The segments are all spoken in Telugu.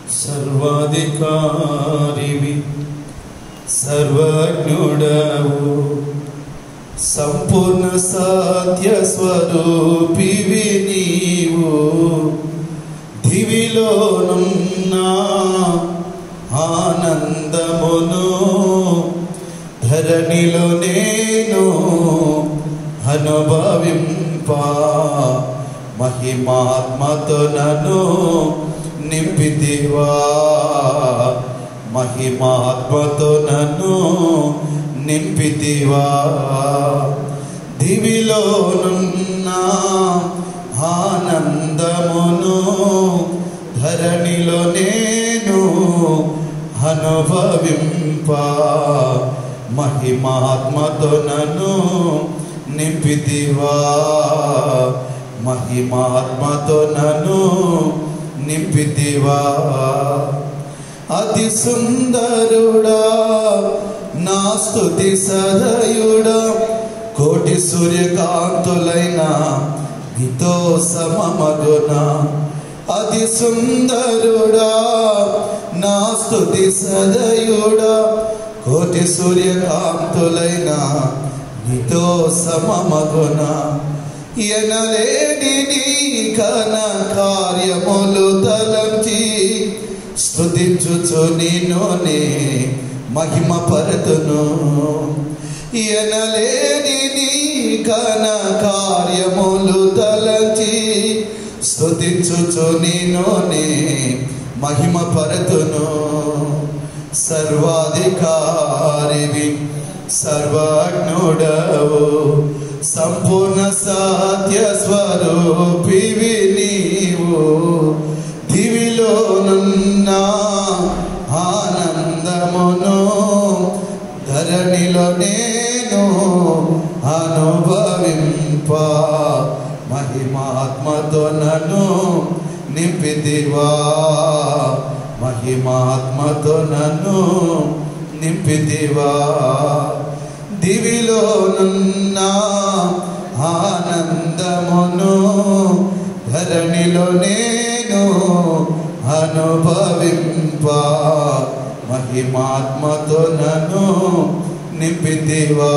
సర్వాధికారివి సర్వజ్ఞుడవు సంపూర్ణ సత్య స్వరూపివి నీవు దివిలోనున్న ఆనందమును ధరణిలో నేను అనుభవింప మహిమాత్మతో నన్ను నింపితివా మహిమాత్మతో నన్ను నింపితివా దివిలోనున్న ఆనందమును ధరణిలో నేను అనుభవింప మహిమాత్మతో నన్ను నింపితివా మహిమాత్మతో నన్ను నింపితివా అతి సుందరుడా నా స్తుతి సదయుడా కోటి సూర్యకాంతులైన నీతో సమమగున అతి సుందరుడా నా స్తుతి సదయుడా కోటి సూర్యకాంతులైన నీతో సమమగున ఎనలేని నీ ఘన కార్యములు తలంచి స్తుతించుచు నిన్నునే మహిమ పరతును ఎనలేని నీ ఘన కార్యములు తలంచి స్తుతించుచు నిన్నునే మహిమ పరతును సర్వాధికారివి సర్వజ్ఞుడవు సంపూర్ణ సత్య స్వరూపివి నీవు దివిలోనున్న ఆనందమును ధరణిలో నేను అనుభవింప మహిమాత్మతో నన్ను నింపితివా మహిమాత్మతో నన్ను నింపితివా దివిలోనున్న ఆనందమును ధరణిలో నేను అనుభవింప మహిమాత్మతో నన్ను నింపితివా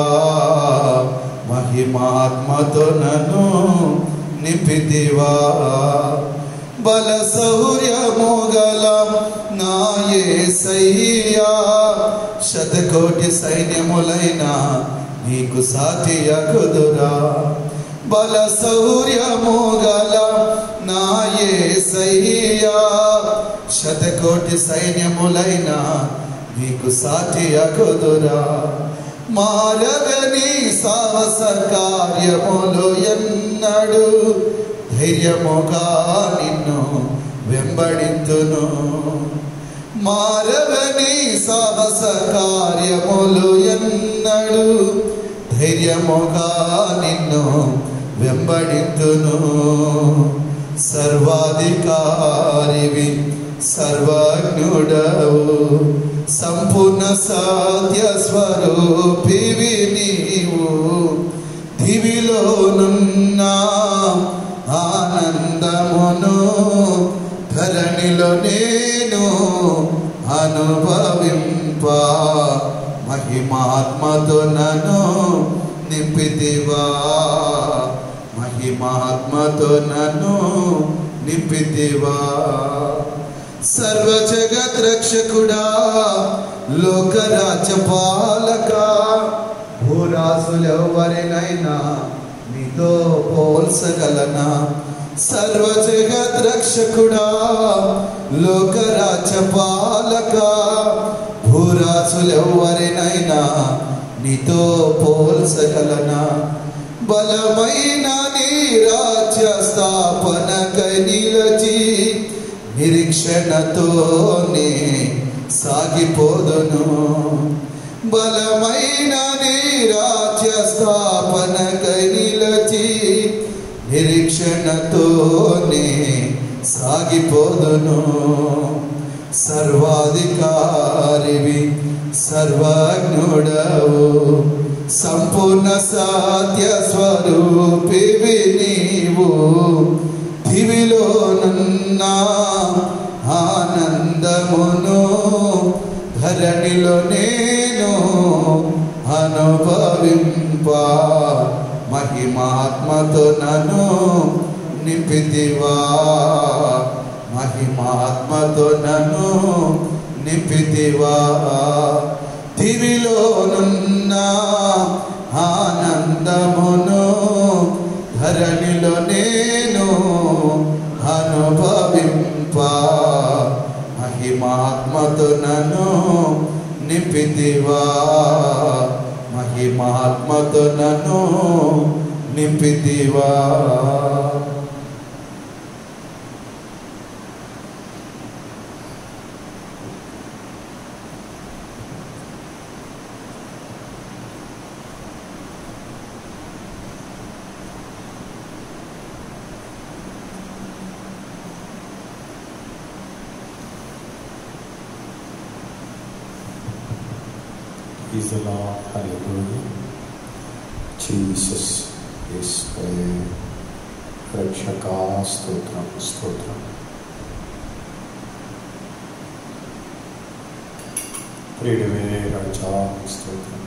మహిమాత్మతో నన్ను నింపితివా బల శౌర్యము గల నా యేసయ్యా శతకోటి సైన్యములైన నీకు సాటి అగుదురా బల శౌర్యము గల నా యేసయ్యా శతకోటి సైన్యములైన నీకు సాటి అగుదురా మారగని సాహస కార్యములు ఎన్నడు ధైర్యముగా నిన్ను వెంబడింతును మారవని సాహస కార్యములు ఎన్నడు ధైర్యముగా నిన్ను వెంబడింతును సర్వాధికారివి సర్వజ్ఞుడవు సంపూర్ణ సత్య స్వరూపివి నీవు దివిలోనున్న ఆనందమును ధరణిలో నేను అనుభవింప మహిమాత్మతో నన్ను నింపితివా మహిమాత్మతో నన్ను నింపితివా సర్వ జగత్ రక్షకుడా లోకరాజ్య పాలక భూరాసులెవరినైనా నీతో పోల్చగలనా సర్వ జగత్ రక్షకుడా లోకరాజ్య పాలక భూరాసులెవరినైనా నీతో పోల్చగలనా బలమైన నీ రాజ్య స్థాపనకై నిలచి నిరీక్షణతోనే సాగిపోదును బలమైన నీ రాజ్య స్థాపనకై నిలచి నిరీక్షణతోనే సాగిపోదును సర్వాధికారివి సర్వజ్ఞుడవు సంపూర్ణ సత్య స్వరూపివి నీవు దివిలోనున్న ఆనంద ఆనందమును ధరణిలో నేను అనుభవింప మహిమాత్మతో నన్ను నింపితివా మహిమాత్మతో నన్ను నింపితివా దివిలోనున్న ఆనందమును ధరణిలో నేను అనుభవింప మహిమాత్మతో నన్ను నింపితివా మహిమాత్మతో నన్ను నింపితివా Praise the Lord. Hallelujah. Jesus is రక్షకా స్తోత్రం స్తోత్రం. ప్రియుడే రాజా స్తోత్రం.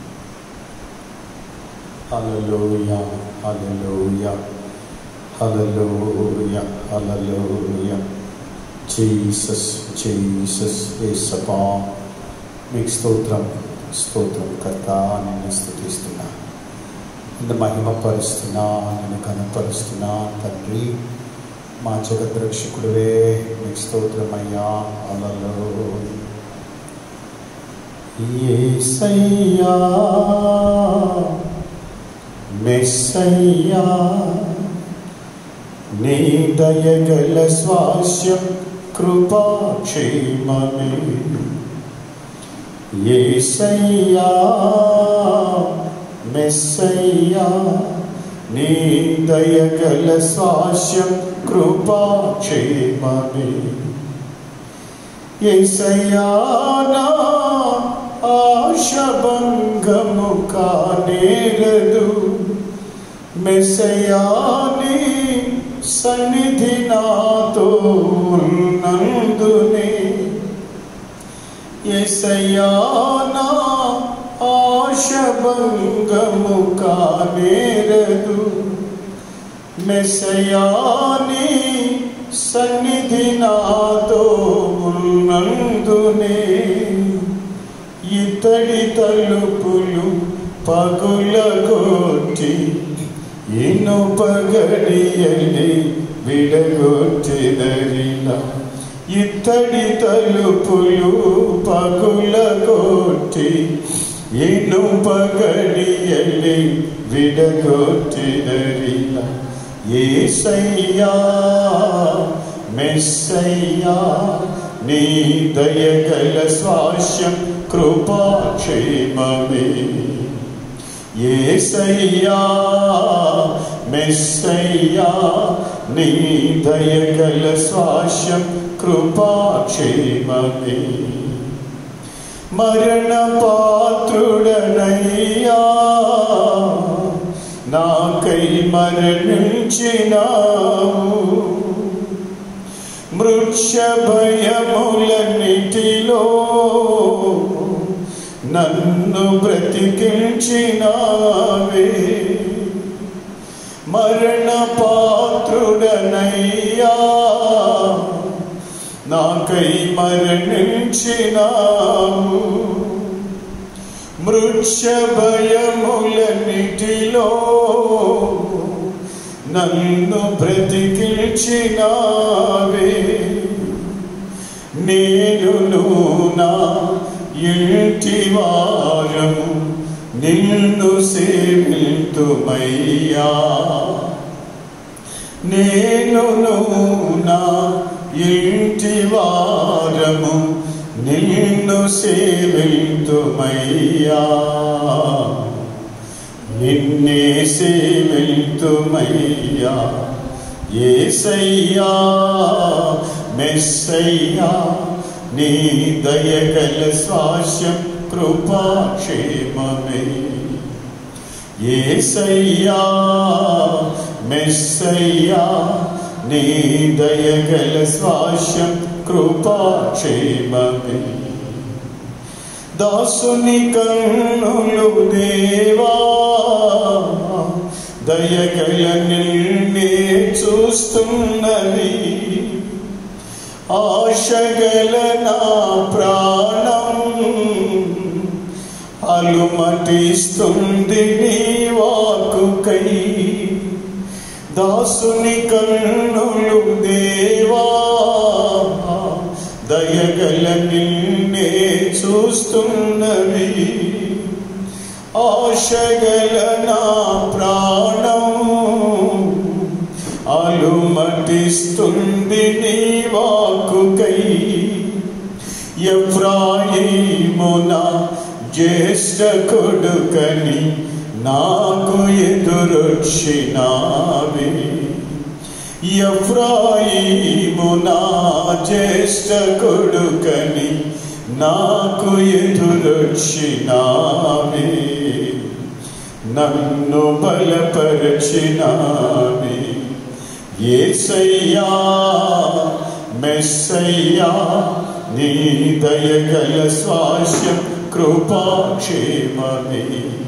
హల్లెలూయా హల్లెలూయా హల్లెలూయా హల్లెలూయా. జీసస్ జీసస్ యేసప్పా మీకు స్తోత్రం స్తోత్రం. కర్త నిన్ను స్తుతిస్తున్నా, నిన్ను మహిమపరుస్తున్నా, నిన్ను ఘనపరుస్తున్నా తండ్రి. మా జగద్రక్షకుడివే మీకు స్తోత్రమయ్యా. హల్లెలూయా. యేసయ్యా మెస్సయ్యా నీ దయగల స్వాస్యం కృపాక్షేమమే. యేసయ్యా మెస్సయ్యా నీ దయగల స్వాస్యం కృపాక్షేమమే. యేసయ్యా నా ఆశభంగము కానేరదు. మెస్సయ్యా నీ సన్నిధి నాతో ఉన్నందునే. యేసయ్యా నా ఆశభంగము కానేరదు. మెస్సయ్యా నీ సన్నిధి నాతో ఉన్నందునే. ఇతడి తలుపులు పగులగొట్టి ఇనుపగడియలి విడగొట్టెదరిలా. ఇతడి తలుపులు పగులగొట్టి ఇనుపగడియలి విడగొట్టెదరిలా. యేసయ్యా మెస్సయ్యా నీ దయగల స్వాస్యం కృపాక్షేమమే. యేసయ్యా మెస్సయ్యా నీ దయగల స్వాస్యం కృపాక్షేమమే. మరణ పాత్రుడనయ్యా నాకై మరణించినావు. మృక్ష భయములన్నిటిలో నన్ను బ్రతికించినావే. మరణ పాత్రుడనయ్యా నాకై మరణించినావు. మృక్ష భయములన్నిటిలో నన్ను బ్రతికించినావే. నేను నా ఇంటి వారము నిన్ను సేవింతుమయ్యా. నేను నా ఇంటి వారము నిన్ను సేవింతుమయ్యా. నిన్నే సేవింతుమయ్యా. యేసయ్యా మెస్సయ్యా నీ దయగల స్వాస్యం కృపాక్షేమమే. యేసయ్యా మెస్సయ్యా నీ దయగల స్వాస్యం కృపాక్షేమమే. దాసుని కన్నులు దేవా దయగల నిన్నే చూస్తున్నది. ఆశగల నా ప్రాణం అలుమటిస్తుంది నీ వాక్కుకై. దాసుని కన్నులు దేవా దయగల నిన్నే చూస్తున్నవి. ఆశగల నా ప్రాణం అలుమటిస్తుంది నీ వాక్కుకై. ఎఫ్రాయిమున జ్యేష్ఠ కొడుకని నాకు ఎదురొచ్చినావే. ఎఫ్రాయిమున జ్యేష్ఠ కొడుకని నాకు ఎదురొచ్చినావే. నన్ను బలపరచినావే. యేసయ్యా మెస్సయ్యా నీ దయగల స్వాస్యం కృపాక్షేమమే.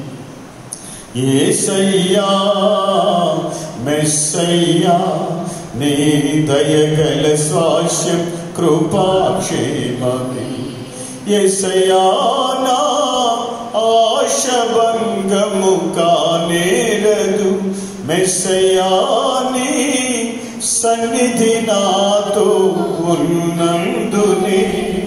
యేసయ్యా మెస్సయ్యా నీ దయగల స్వాస్యం కృపాక్షేమమే. యేసయ్యా నా ఆశ భంగము కానేరదు. మెస్సయ్యా నీ సన్నిధి నాతో ఉన్నందునే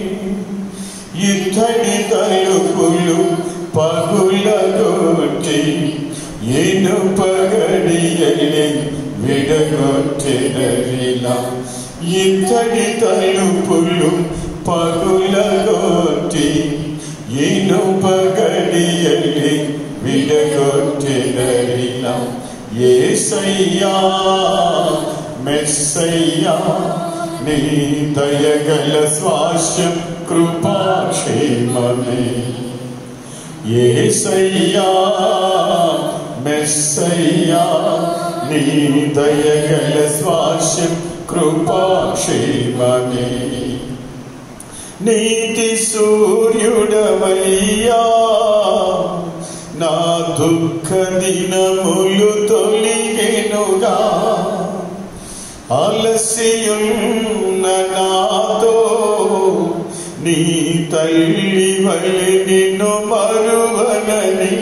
ఇత్తడి తలుపులు పగులగొట్టి ఇనుపగడియలే విడగొట్టెదరిలా. ఇత్తడి తలుపులు పగులగొట్టి ఇనుపగడియలే విడగొట్టెదరిలా. యేసయ్యా మెస్సయ్యా నీ దయగల స్వాస్యం కృపాక్షేమమే. యేసయ్యా మెస్సయ్యా నీ దయగల స్వాస్యం కృపాక్షేమమే. నీతి సూర్యుడవయ్యా నా దుఃఖ దినములు తొలిగెనుగా. అలసియున్న నాతో నీ తల్లి వలె నిన్ను మరువనని.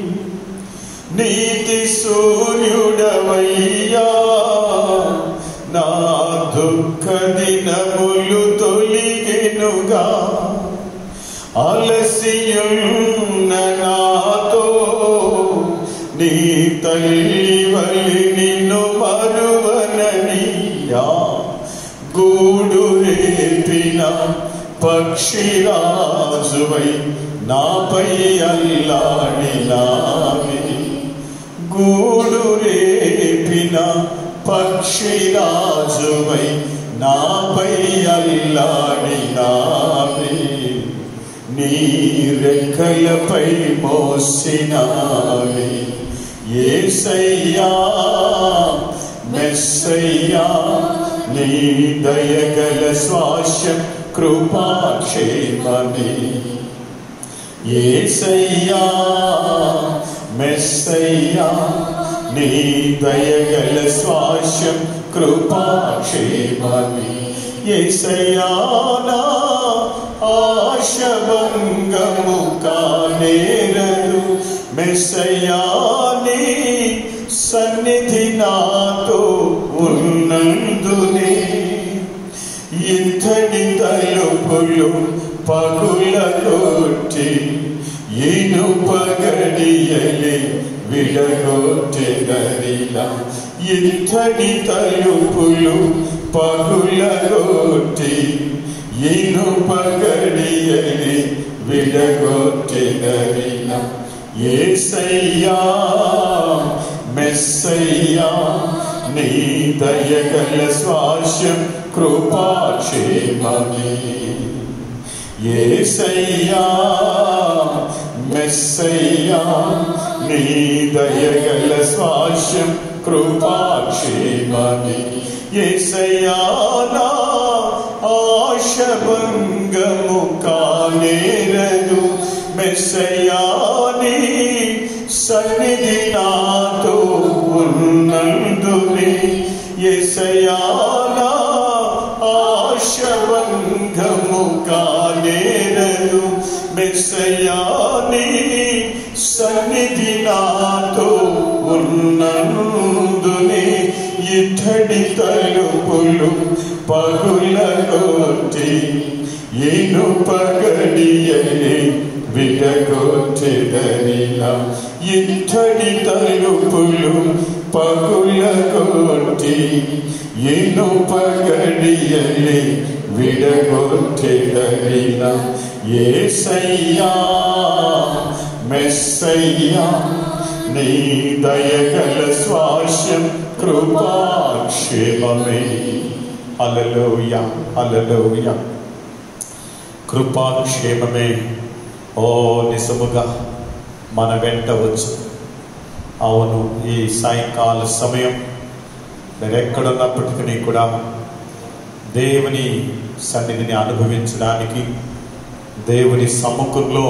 నీతి సూర్యుడవయ్యా నా దుఃఖ దినములు తొలిగెనుగా. అలసియున్న నాతో నీ తల్లి వలె నిన్ను మరువనని. గూడు రేపిన పక్షిరాజువై నాపై అల్లాడినావే. గూడు రేపిన పక్షిరాజువై నాపై అల్లాడినావే. నీ రెక్కలపై మోసినావే. యేసయ్యా మెస్సయ్యా నీ దయగల స్వాస్యం కృపాక్షేమమే. యేసయ్యా మెస్సయ్యా నీ దయగల స్వాస్యం కృపాక్షేమమే. యేసయ్యా నా ఆశ భంగము కానేరదు. మెస్సయ్యా నీ సన్నిధి నాతో ఉన్నందునే ఇత్తడి తలుపులు పగులగొట్టి ఇనుపగడియలే విడగొట్టెదరిలా. ఇత్తడి తలుపులు పగులగొట్టి ఇనుపగడియలే విడగొట్టెదరిలా. యేసయ్యా మెస్సయ్యా నీ దయగల స్వాస్యం కృపాక్షేమమే. యేసయ్యా మెస్సయ్యా నీ దయగల స్వాస్యం కృపాక్షేమమే. యేసయ్యా నా ఆశభంగము కానేరదు, మెస్సయ్యా నీ సన్నిధి నాతో ఉన్నందునే. యేసయ్యా నా ఆశభంగము కానేరదు, మెస్సయ్యా నీ సన్నిధి నాతో ఉన్నందునే. ఇత్తడి తలుపులు పగులగొట్టి ఇనుపగడియని విడగొట్టెదనిలా. ఇత్తడి తలుపులు పగులగొట్టి ఇనుపగడియని విడగొట్టెదనిలా. యేసయ్యా మెస్సయ్యా నీ దయగల స్వాస్యం కృపాక్షేమమే. హల్లెలూయా హల్లెలూయా. కృపాక్షేమమే ఓ నిజముగా మన వెంట వచ్చు. అవును, ఈ సాయంకాల సమయం మీరు ఎక్కడున్నప్పటికీ కూడా దేవుని సన్నిధిని అనుభవించడానికి, దేవుని సముఖంలో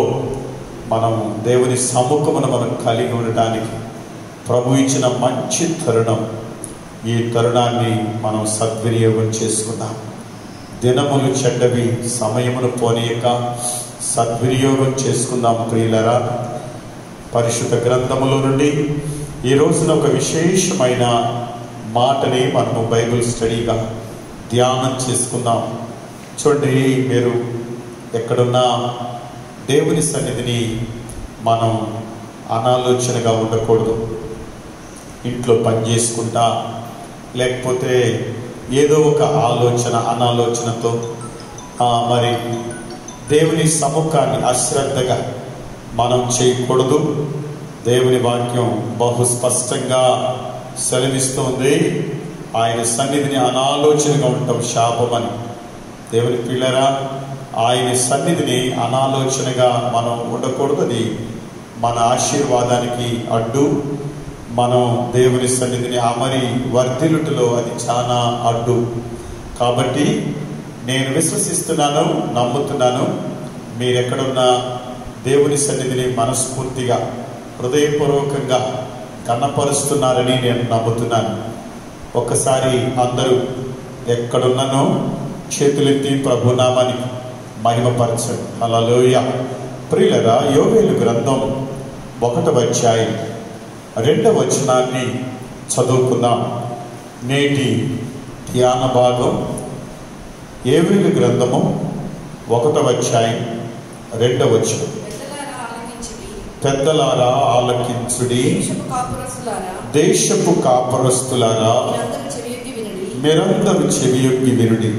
దేవుని సముఖమును మనం కలిగి ఉండటానికి ప్రభు ఇచ్చిన మంచి తరుణం. ఈ తరుణాన్ని మనం సద్వినియోగం చేసుకుందాం. దినములు చెడ్డవి, సమయమును పోనీయక సద్వినియోగం చేసుకుందాం ప్రియులరా. పరిశుద్ధ గ్రంథములో నుండి ఈ రోజున ఒక విశేషమైన మాటని మనము బైబిల్ స్టడీగా ధ్యానం చేసుకుందాం. చూడండి, మీరు ఎక్కడున్నా దేవుని సన్నిధిని మనం అనాలోచనగా ఉండకూడదు. ఇంట్లో పని చేసుకుంటా, లేకపోతే ఏదో ఒక అనాలోచనతో మరి దేవుని సముఖాన్ని అశ్రద్ధగా మనం చేయకూడదు. దేవుని వాక్యం బహు స్పష్టంగా సెలవిస్తుంది, ఆయన సన్నిధిని అనాలోచనగా ఉండటం శాపమని. దేవుని పిల్లరా, ఆయన సన్నిధిని అనాలోచనగా మనం ఉండకూడదు. అది మన ఆశీర్వాదానికి అడ్డు. మనం దేవుని సన్నిధిని అమరి వర్ధిల్లుటలో అది చాలా అడ్డు. కాబట్టి నేను విశ్వసిస్తున్నాను, నమ్ముతున్నాను, మీరెక్కడున్నా దేవుని సన్నిధిని మనస్ఫూర్తిగా హృదయపూర్వకంగా కనపరుస్తున్నారని నేను నమ్ముతున్నాను. ఒక్కసారి అందరూ ఎక్కడున్నానో చేతులెత్తి ప్రభునామానికి మహిమపరచండి. హల్లెలూయా. ప్రియులరా, యోవేలు గ్రంథం 1వ అధ్యాయం 2వ వచనాన్ని చదువుకుందాం. నేటి ధ్యాన భాగం యోవేలు గ్రంథము 1వ అధ్యాయం 2వ వచనం. పెద్దలారా ఆలకించుడి, దేశపు కాపురస్తులారా మీరందరూ చెవియొగ్గి వినుడి.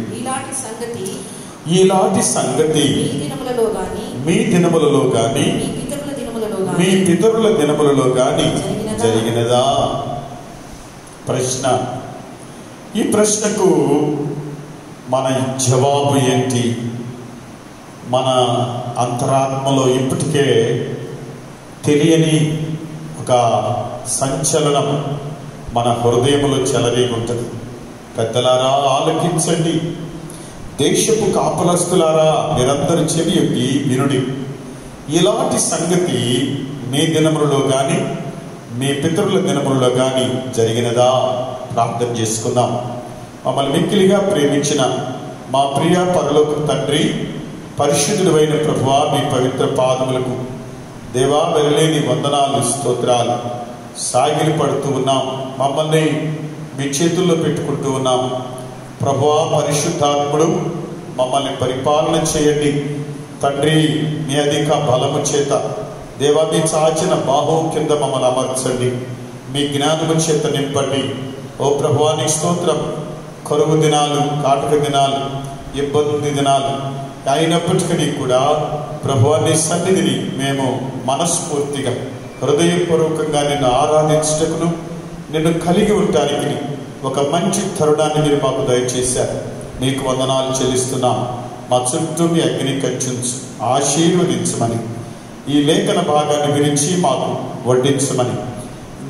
ఈలాంటి సంగతి మీ దినములలో గాని మీ పితరుల దినములలో గాని జరిగినదా? ప్రశ్న. ఈ ప్రశ్నకు మన జవాబు ఏంటి? మన అంతరాత్మలో ఇప్పటికే తెలియని ఒక సంచలనం మన హృదయంలో చెలరేగి ఉంటుంది. పెద్దలారా ఆలకించండి, దేశపు కాపురస్తులారా మీరందరూ చెవియొగ్గి వినుడి. ఇలాంటి సంగతి మీ దినములలో కానీ మీ పితరుల దినములలో కానీ జరిగినదా? ప్రార్థన చేసుకుందాం. మమ్మల్ని మిక్కిలిగా ప్రేమించిన మా ప్రియ పరలోక తండ్రి, పరిశుద్ధుడు అయిన ప్రభువా, మీ పవిత్ర పాదములకు దేవా వెరలేని వందనాలు, స్తోత్రాలు. సాగిలి పడుతూ ఉన్నాం, మమ్మల్ని మీ చేతుల్లో పెట్టుకుంటూ ఉన్నాం. ప్రభువా, పరిశుద్ధాత్ముడు మమ్మల్ని పరిపాలన చేయండి తండ్రి. మీ అధిక బలము చేత దేవా, మీ చాచిన బాహువు కింద మమ్మల్ని అమర్చండి. మీ జ్ఞానము చేత నింపండి. ఓ ప్రభువా, నీ స్తోత్రం. కరువు దినాలు, కాటక దినాలు, ఇబ్బంది దినాలు అయినప్పటికీ కూడా ప్రభువా, నీ సన్నిధిని మేము మనస్ఫూర్తిగా హృదయపూర్వకంగా నిన్ను ఆరాధించుటకును, నిన్ను కలిగి ఉండటానికి ఒక మంచి తరుణాన్ని మీరు మాకు దయచేశారు. మీకు వందనాలు చెల్లిస్తున్నాం. మా చుట్టూ మీ అగ్ని కంచుంచు, ఆశీర్వదించమని, ఈ లేఖన భాగాన్ని గురించి మాకు వడ్డించమని,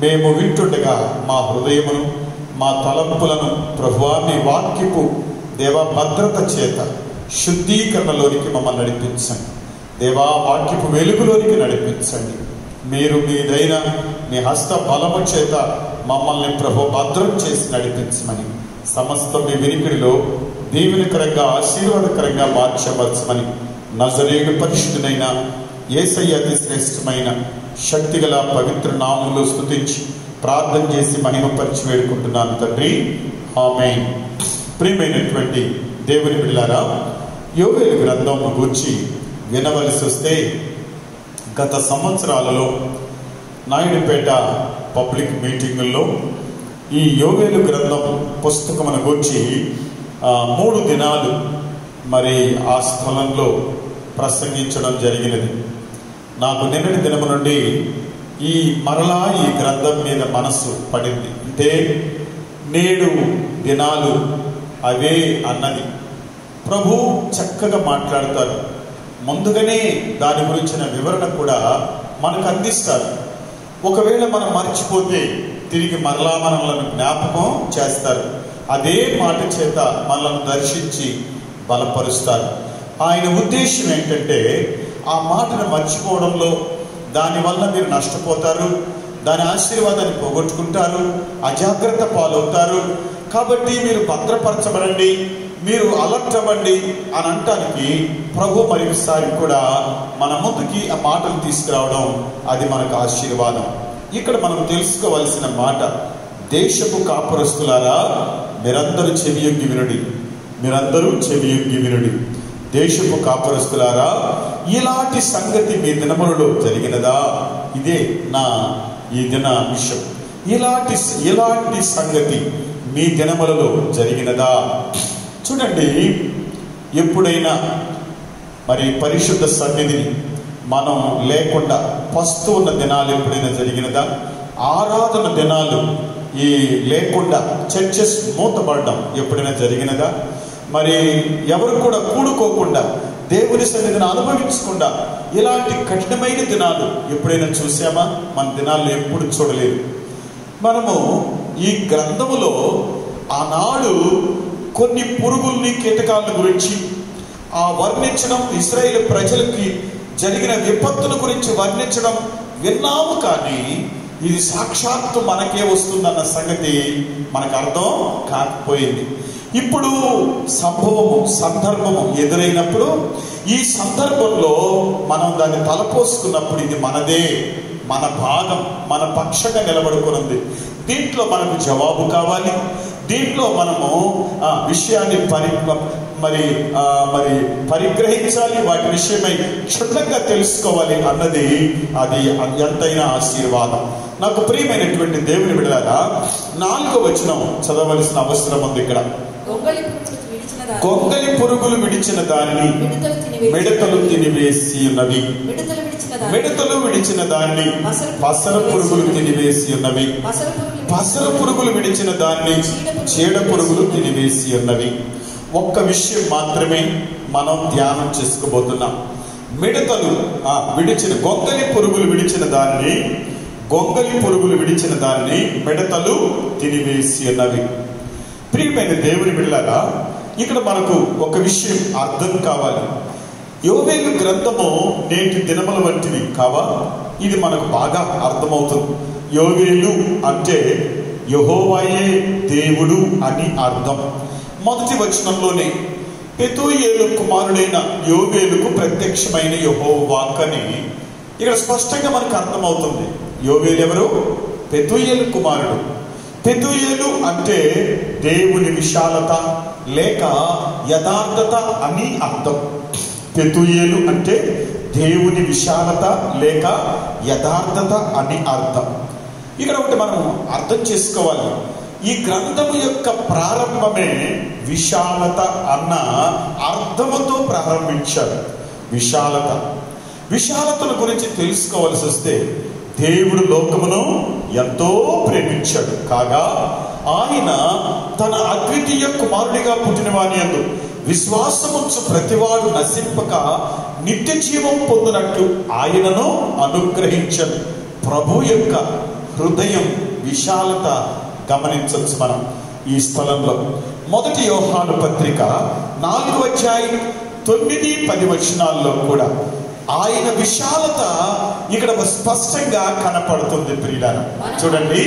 మేము వింటుండగా మా హృదయమును, మా తలంపులను ప్రభువా మీ వాక్యపు దేవా భద్రత చేత శుద్ధీకరణలోనికి మమ్మల్ని నడిపించండి. దేవా వాక్యపు వెలుగులోనికి నడిపించండి. మీరు మీదైన మీ హస్త బలము చేత మమ్మల్ని ప్రభు భద్రం చేసి నడిపించమని, సమస్త మీ వినికిడిలో దీవెనకరంగా ఆశీర్వాదకరంగా మార్చవచ్చమని నజరేయుడు పరిశుద్ధుడైన యేసయ్య అతి శ్రేష్టమైన శక్తిగల పవిత్ర నామములో స్తుతించి ప్రార్థన చేసి మహిమపరిచి వేడుకుంటున్నాను తండ్రి, ఆమేన్. ప్రియమైనటువంటి దేవుని బిడ్డలారా, యోవేలు గ్రంథం గురించి వినవలసి వస్తే, గత సంవత్సరాలలో నాయుడుపేట పబ్లిక్ మీటింగుల్లో ఈ యోవేలు గ్రంథం పుస్తకమును గురించి 3 దినాలు మరి ఆ స్థలంలో ప్రసంగించడం జరిగినది. నాకు నిన్నటి దినము నుండి మరలా ఈ గ్రంథం మీద మనస్సు పడింది. అంటే నేడు దినాలు అవే అన్నది ప్రభు చక్కగా మాట్లాడతారు. ముందుగానే దాని గురించిన వివరణ కూడా మనకు అందిస్తారు. ఒకవేళ మనం మర్చిపోతే తిరిగి మరలా మనలను జ్ఞాపకం చేస్తారు. అదే మాట చేత మనల్ని దర్శించి బలపరుస్తారు. ఆయన ఉద్దేశం ఏంటంటే, ఆ మాటను మర్చిపోవడంలో దానివల్ల మీరు నష్టపోతారు, దాని ఆశీర్వాదాన్ని పోగొట్టుకుంటారు, అజాగ్రత్త పాలవుతారు. కాబట్టి మీరు భద్రపరచబడండి, మీరు అలర్ట్ అవ్వండి అని అంటానికి ప్రభు మరొకసారి కూడా మన ముందుకి ఆ మాటలు తీసుకురావడం, అది మనకు ఆశీర్వాదం. ఇక్కడ మనం తెలుసుకోవలసిన మాట, దేశపు కాపురస్తులారా మీరందరూ చెవియొగ్గి వినుడి, మీరందరూ చెవియొగ్గి వినుడి. దేశపు కాపురస్తులారా, ఇలాంటి సంగతి మీ దినములలో జరిగినదా? ఇదే నా ఈ దిన విషయం. ఇలాంటి సంగతి మీ దినములలో జరిగినదా? చూడండి, ఎప్పుడైనా మరి పరిశుద్ధ సన్నిధిని మనం లేకుండా పస్తు ఉన్న దినాలు ఎప్పుడైనా జరిగినదా? ఆరాధన దినాలు లేకుండా చర్చెస్ మూతపడడం ఎప్పుడైనా జరిగినదా? మరి ఎవరు కూడా కూడుకోకుండా దేవుని సన్నిధిని అనుభవించకుండా ఇలాంటి కఠినమైన దినాలు ఎప్పుడైనా చూసామా? మన దినాల్లో ఎప్పుడు చూడలేదు. మనము ఈ గ్రంథములో ఆనాడు కొన్ని పురుగుల్ని, కీటకాల గురించి వర్ణించడం, ఇశ్రాయేలు ప్రజలకి జరిగిన విపత్తుల గురించి వర్ణించడం విన్నాము. కానీ ఇది సాక్షాత్తు మనకే వస్తుందన్న సంగతి మనకు అర్థం కాకపోయింది. ఇప్పుడు సందర్భము ఎదురైనప్పుడు, ఈ సందర్భంలో మనం దాన్ని తలపోసుకున్నప్పుడు ఇది మనదే, మన భాగం, మన పక్షంగా నిలబడుకున్నది. దీంట్లో మనకు జవాబు కావాలి. దీంట్లో మనము విషయాన్ని పరిగ్రహించాలి, వాటి విషయమై క్షుణ్ణంగా తెలుసుకోవాలి అన్నది అది ఎంతైనా ఆశీర్వాదం. నాకు ప్రియమైనటువంటి దేవుని బిడ్డలారా, 4వ వచనం చదవలసిన అవసరం ఉంది. ఇక్కడ గొంగలి పురుగులు విడిచిన దానిని మిడతలు తినివేసి ఉన్నవి, మిడతలు విడిచిన దాన్ని పసర పురుగులు తినివేసి ఉన్నవి, పసర పురుగులు విడిచిన దాన్ని చీడ పురుగులు తినివేసి ఉన్నవి. ఒక్క విషయం మాత్రమే మనం ధ్యానం చేసుకోబోతున్నాం. మిడతలు గొంగలి పురుగులు విడిచిన దాన్ని మిడతలు తినివేసి ఉన్నవి. ప్రియమైన దేవుని బిడ్డలారా, ఇక్కడ మనకు ఒక విషయం అర్థం కావాలి. యోవేలు గ్రంథము నేటి దినముల వంటివి కావా? ఇది మనకు బాగా అర్థమవుతుంది. యోవేలు అంటే యెహోవాయే దేవుడు అని అర్థం. మొదటి వచనంలోనే పెతూయేలు కుమారుడైన యోవేలుకు ప్రత్యక్షమైన యెహోవా అని ఇక్కడ స్పష్టంగా మనకు అర్థమవుతుంది. యోవేలు ఎవరు? పెతూయేలు కుమారుడు. పెతూయేలు అంటే దేవుని విశాలత లేక యథార్థత అని అర్థం. పెతూయేలు అంటే దేవుని విశాలత లేక యథార్థత అని అర్థం. ఇక్కడ ఒకటి మనం అర్థం చేసుకోవాలి. ఈ గ్రంథము యొక్క ప్రారంభమే విశాలత అన్న అర్థముతో ప్రారంభించారు. విశాలతను గురించి తెలుసుకోవాల్సి వస్తే, దేవుడు లోకమును ఎంతో ప్రేమించాడు కాగా ఆయన తన అద్వితీయ కుమారుడిగా పుట్టిన వాని యందు విశ్వాసముంచు ప్రతివాడు నశింపక నిత్య జీవం పొందినట్లు ఆయనను అనుగ్రహించను. ప్రభు యొక్క హృదయం విశాలత గమనించవచ్చు మనం ఈ స్థలంలో. 1 యోహాను పత్రిక 4వ అధ్యాయం 9-10 వచనాల్లో కూడా ఆయన విశాలత ఇక్కడ స్పష్టంగా కనపడుతుంది. ప్రియులారా చూడండి,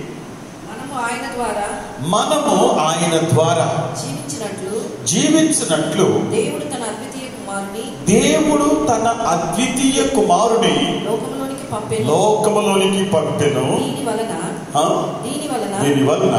మనము ఆయన ద్వారా జీవించినట్లు దేవుడు తన అద్వితీయ కుమారుని లోకములోనికి పంపెను. దీని వలన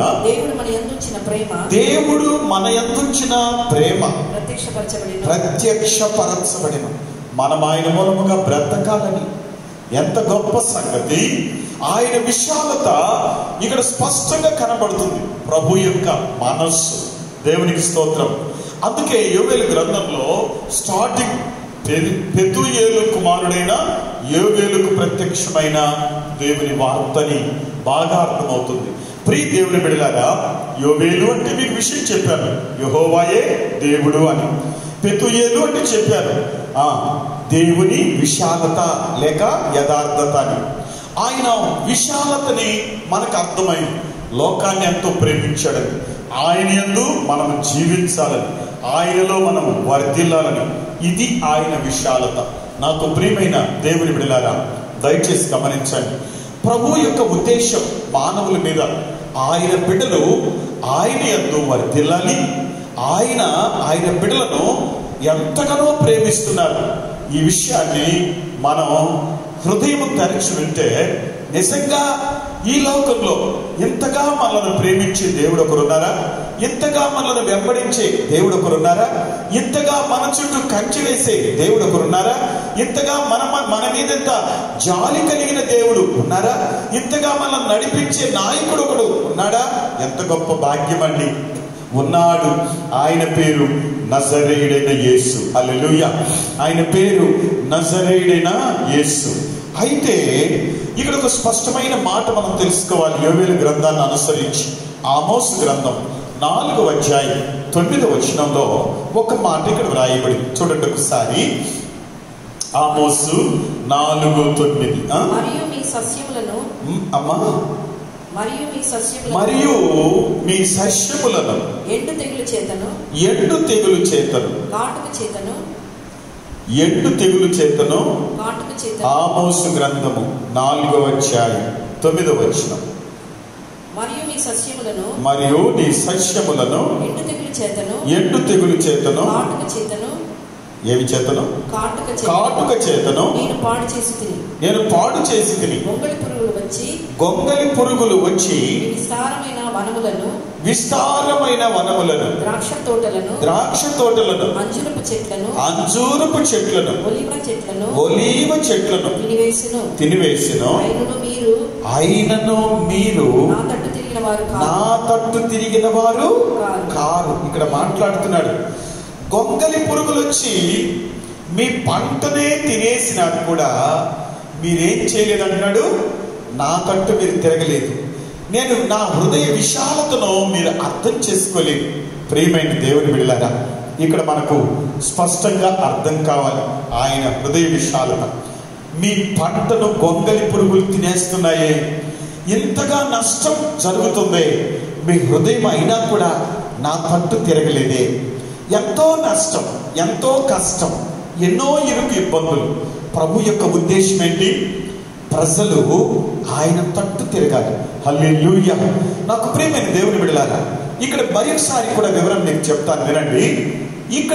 దేవుడు మన యందుంచిన ప్రేమ ప్రత్యక్షపరచబడిన. మనం ఆయన మూలముగా బ్రతకాలని. ఎంత గొప్ప సంగతి! ఆయన విశాలత ఇక్కడ స్పష్టంగా కనబడుతుంది. ప్రభు యొక్క మనస్సు. దేవునికి స్తోత్రం. అందుకే యోవేలు గ్రంథంలో స్టార్టింగ్ పెతుయేలు కుమారుడైన యోవేలుకు ప్రత్యక్షమైన దేవుని వార్తని బాగా అర్థమవుతుంది. ప్రియ దేవుని బిడ్డలారా, యోవేలు అంటే మీకు విషయం చెప్పాను, యెహోవాయే దేవుడు అని. పెతుయేలు అంటే చెప్పాను దేవుని విశాలత లేక యథార్థత అని. ఆయన విశాలతని మనకు అర్థమైంది. లోకాన్ని ఎంతో ప్రేమించాడని, ఆయన యందు మనం జీవించాలని, ఆయనలో మనం వర్ధిల్లాలని. ఇది ఆయన విశాలత. నాకు ప్రియమైన దేవుని బిడ్డలారా, దయచేసి గమనించండి. ప్రభు యొక్క ఉద్దేశం మానవుల మీద, ఆయన బిడ్డలు ఆయన యందు వర్ధిల్లాలి. ఆయన బిడ్డలను ఎంతగానో ప్రేమిస్తున్నారు. ఈ విషయాన్ని మనం హృదయం తెరచి వింటే నిజంగా ఈ లోకంలో ఇంతగా మనల్ని ప్రేమించే దేవుడు ఒకరున్నారా? ఇంతగా మనల్ని వెంబడించే దేవుడు ఒకరున్నారా? ఇంతగా మన చుట్టూ కంచె వేసే దేవుడు ఒకరున్నారా? ఇంతగా మన మీద ఎంత జాలి కలిగిన దేవుడు ఉన్నారా? ఇంతగా మనల్ని నడిపించే నాయకుడు ఒకడు ఉన్నాడా? ఎంత గొప్ప భాగ్యం అండి! ఉన్నాడు. ఆయన పేరు నజరేయుడైన యేసు. హల్లెలూయా! ఆయన పేరు నజరేయుడైన యేసు. అయితే ఇక్కడ ఒక స్పష్టమైన మాట మనం తెలుసుకోవాలి. యోవేలు గ్రంథాన్ని అనుసరించి ఆమోసు గ్రంథం 4వ అధ్యాయం 9వ వచనంలో ఒక మాట ఇక్కడ వ్రాయబడింది. చూడండి ఒకసారి. ఆమోసు 4:9. అమ్మా, మరియు మీ సస్యములను ఎండు తెగులు చేతను ఆమోసు గ్రంథము 4వ అధ్యాయం 9వ వచనం. మరియు నీ సస్యములను ఎండు తెగులు చేతను ఏమి చేతను? కాటుక చేతను నేను పాడు చేసి తిని. గొంగలి పురుగులు వచ్చి విస్తారమైన వనములను ద్రాక్ష తోటలను అంజూరపు చెట్లను ఒలీవ చెట్లను తినివేసిను. అయినను మీరు నా తట్టు తిరిగిన వారు కారు. ఇక్కడ మాట్లాడుతున్నాడు. గొంగలి పురుగులు వచ్చి మీ పంటనే తినేసినా కూడా మీరేం చేయలేదంటున్నాడు. నా తట్టు మీరు తిరగలేదు. నేను నా హృదయ విశాలతను మీరు అర్థం చేసుకోలేదు. ప్రియమైన దేవుని బిడ్డలారా, ఇక్కడ మనకు స్పష్టంగా అర్థం కావాలి ఆయన హృదయ విశాలత. మీ పంటను గొంగలి పురుగులు తినేస్తున్నాయే, ఇంతగా నష్టం జరుగుతుంది, మీ హృదయం అయినా కూడా నా తట్టు తిరగలేదే. ఎంతో నష్టం, ఎంతో కష్టం, ఎన్నో ఇరుకు ఇబ్బందులు. ప్రభు యొక్క ఉద్దేశం ఏంటి? ప్రజలు ఆయన తట్టు తిరగాలి. హల్లెలూయా! నాకు ప్రియమైన దేవుని బిడ్డలారా, ఇక్కడ మరొకసారి కూడా వివరం మీకు చెప్తాను, వినండి. ఇక్కడ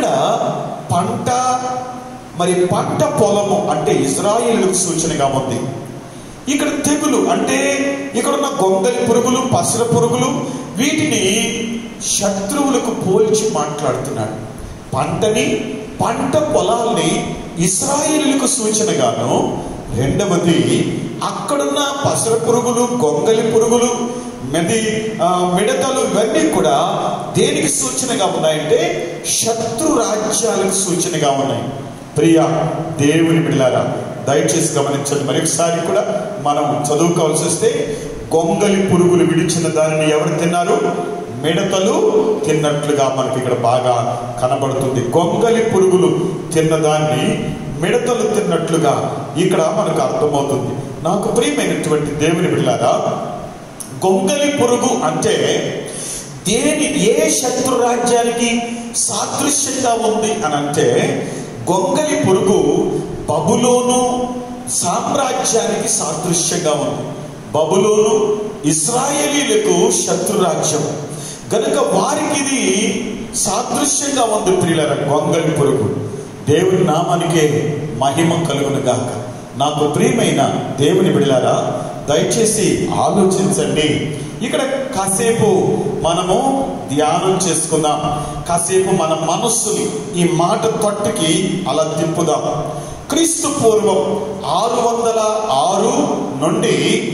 పంట పొలము అంటే ఇశ్రాయేలుకు సూచనగా ఉంది. ఇక్కడ తెగులు అంటే ఇక్కడున్న గొంగలి పురుగులు, పసర పురుగులు, వీటిని శత్రువులకు పోల్చి మాట్లాడుతున్నాడు. పంట పొలాల్ని ఇశ్రాయేలుకు సూచనగాను, రెండవది అక్కడున్న పసర పురుగులు, గొంగలి పురుగులు, మిడతలు, ఇవన్నీ కూడా దేనికి సూచనగా ఉన్నాయంటే శత్రు రాజ్యాలకు సూచనగా ఉన్నాయి. ప్రియ దేవుని బిడ్డలారా, దయచేసి గమనించండి. మరొకసారి కూడా మనం చదువుకోవాల్సి వస్తే, గొంగలి పురుగులు విడిచిన దానిని ఎవరు తిన్నారు? మిడతలు తిన్నట్లుగా మనకి ఇక్కడ బాగా కనబడుతుంది. గొంగలి పురుగులు తిన్నదాన్ని మిడతలు తిన్నట్లుగా ఇక్కడ మనకు అర్థమవుతుంది. నాకు ప్రియమైనటువంటి దేవుని బిడ్డలారా, గొంగలి పురుగు అంటే ఏ శత్రు రాజ్యానికి సాదృశ్యంగా ఉంది అని అంటే, గొంగలి పురుగు బబులోను సామ్రాజ్యానికి సాదృశ్యంగా ఉంది. బబులోను ఇశ్రాయేలీలకు శత్రు రాజ్యం గనుక వారికి ఇది సాదృశ్యంగా ఉంది. ప్రియులారా, గొంగలి పురుగు. దేవుని నామానికే మహిమ కలుగును గాక. నాకు ప్రియమైన దేవుని బిడ్డలారా, దయచేసి ఆలోచించండి. ఇక్కడ కాసేపు మనము ధ్యానం చేసుకుందాం. కాసేపు మన మనస్సుని ఈ మాట తట్టుకి అలా తిప్పుదాం. క్రీస్తు పూర్వం 606 నుండి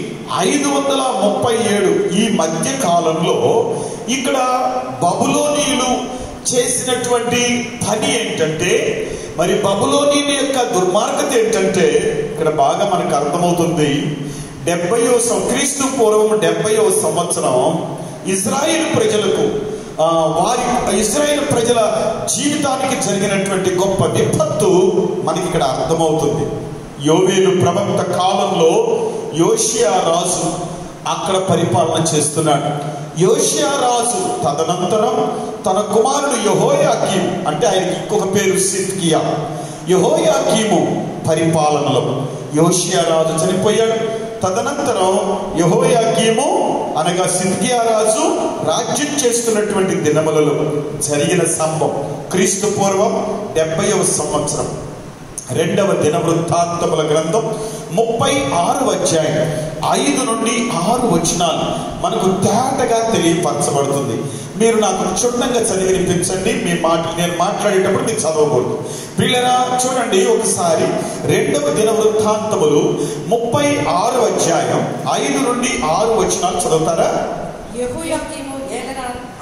537 ఈ మధ్య కాలంలో ఇక్కడ బబులోనీయులు చేసినటువంటి పని ఏంటంటే, మరి బబులోనీయుల యొక్క దుర్మార్గత ఏంటంటే ఇక్కడ బాగా మనకు అర్థమవుతుంది. క్రీస్తు పూర్వం 70వ సంవత్సరం ఇజ్రాయేల్ ప్రజలకు ఇజ్రాయేల్ ప్రజల జీవితానికి జరిగినటువంటి గొప్ప విపత్తు మనకి ఇక్కడ అర్థమవుతుంది. యోవేలు ప్రవక్త కాలంలో యోషియా రాజు అక్కడ పరిపాలన చేస్తున్నాడు. యోషియా రాజు తదనంతరం తన కుమారుడు యెహోయాకీము, అంటే ఆయనకి ఇంకొక పేరు సిద్కియా, యెహోయాకీము పరిపాలనలో యోషియా రాజు చనిపోయాడు. తదనంతరం యెహోయాకీము అనగా సిద్కియా రాజు రాజ్యం చేస్తున్నటువంటి దినములలో జరిగిన సంభవం క్రీస్తు పూర్వం 70వ సంవత్సరం. 2వ దినవృత్తాంతముల గ్రంథం 36వ అధ్యాయం 5 నుండి 6 వచనాలు మనకు తేటగా తెలియపరచబడుతుంది. మీరు నాకు క్షుణ్ణంగా చదివి వినిపించండి. నేను మాట్లాడేటప్పుడు మీరు చదవకూడదు. పిల్లరా చూడండి ఒకసారి. 2వ దినవృత్తాంతములు 36వ అధ్యాయం 5 నుండి 6 వచనాలు చదువుతారా? యెహోయాకీము ఏలన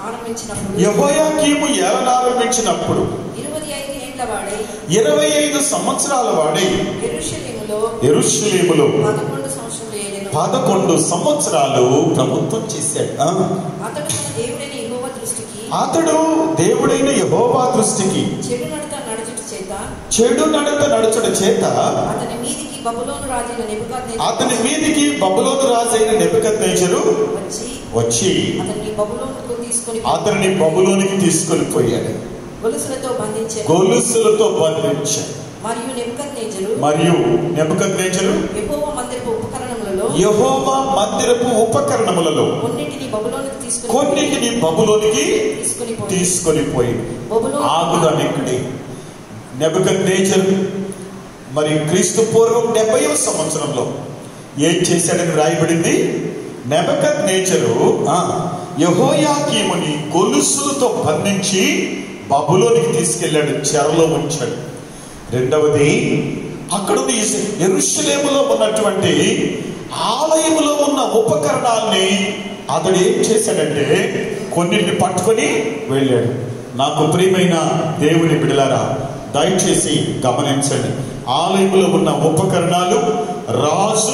ఆరంభించినప్పుడు 25 సంవత్సరాల వాడై యెరూషలేములో 11 సంవత్సరాలు ప్రభుత్వం చేశాడు. అతడు దేవుడైన యెహోవా దృష్టికి చెడు నడత నడుచుట చేత అతని మీదికి బబులోను రాజైన నెబుకద్నెజరు వచ్చి అతనిని బబులోనికి తీసుకొని పోయాడు. గొలుసులతో బంధించాడు. మరియు నెబుకద్నెజరు యెహోవా మందిరపు ఉపకరణములలో కొన్నిటిని బబులోనికి తీసుకొని పోయి ఆగుదాం. ఇక్కడే నెబుకద్నెజరు మరి క్రీస్తు పూర్వం 70వ సంవత్సరంలో ఏం చేశాడని రాయబడింది. నెబుకద్నెజరు యెహోయాకీముని గొలుసులతో బంధించి బబులోనికి తీసుకెళ్లాడు, చెరలో ఉంచాడు. రెండవది, అక్కడ యెరూషలేములో ఉన్నటువంటి ఆలయములో ఉన్న ఉపకరణాల్ని అతడు ఏం చేశాడంటే కొన్నిటిని పట్టుకొని వెళ్ళాడు. నాకు ప్రియమైన దేవుని బిడ్డలారా, దయచేసి గమనించండి. ఆలయంలో ఉన్న ఉపకరణాలు రాజు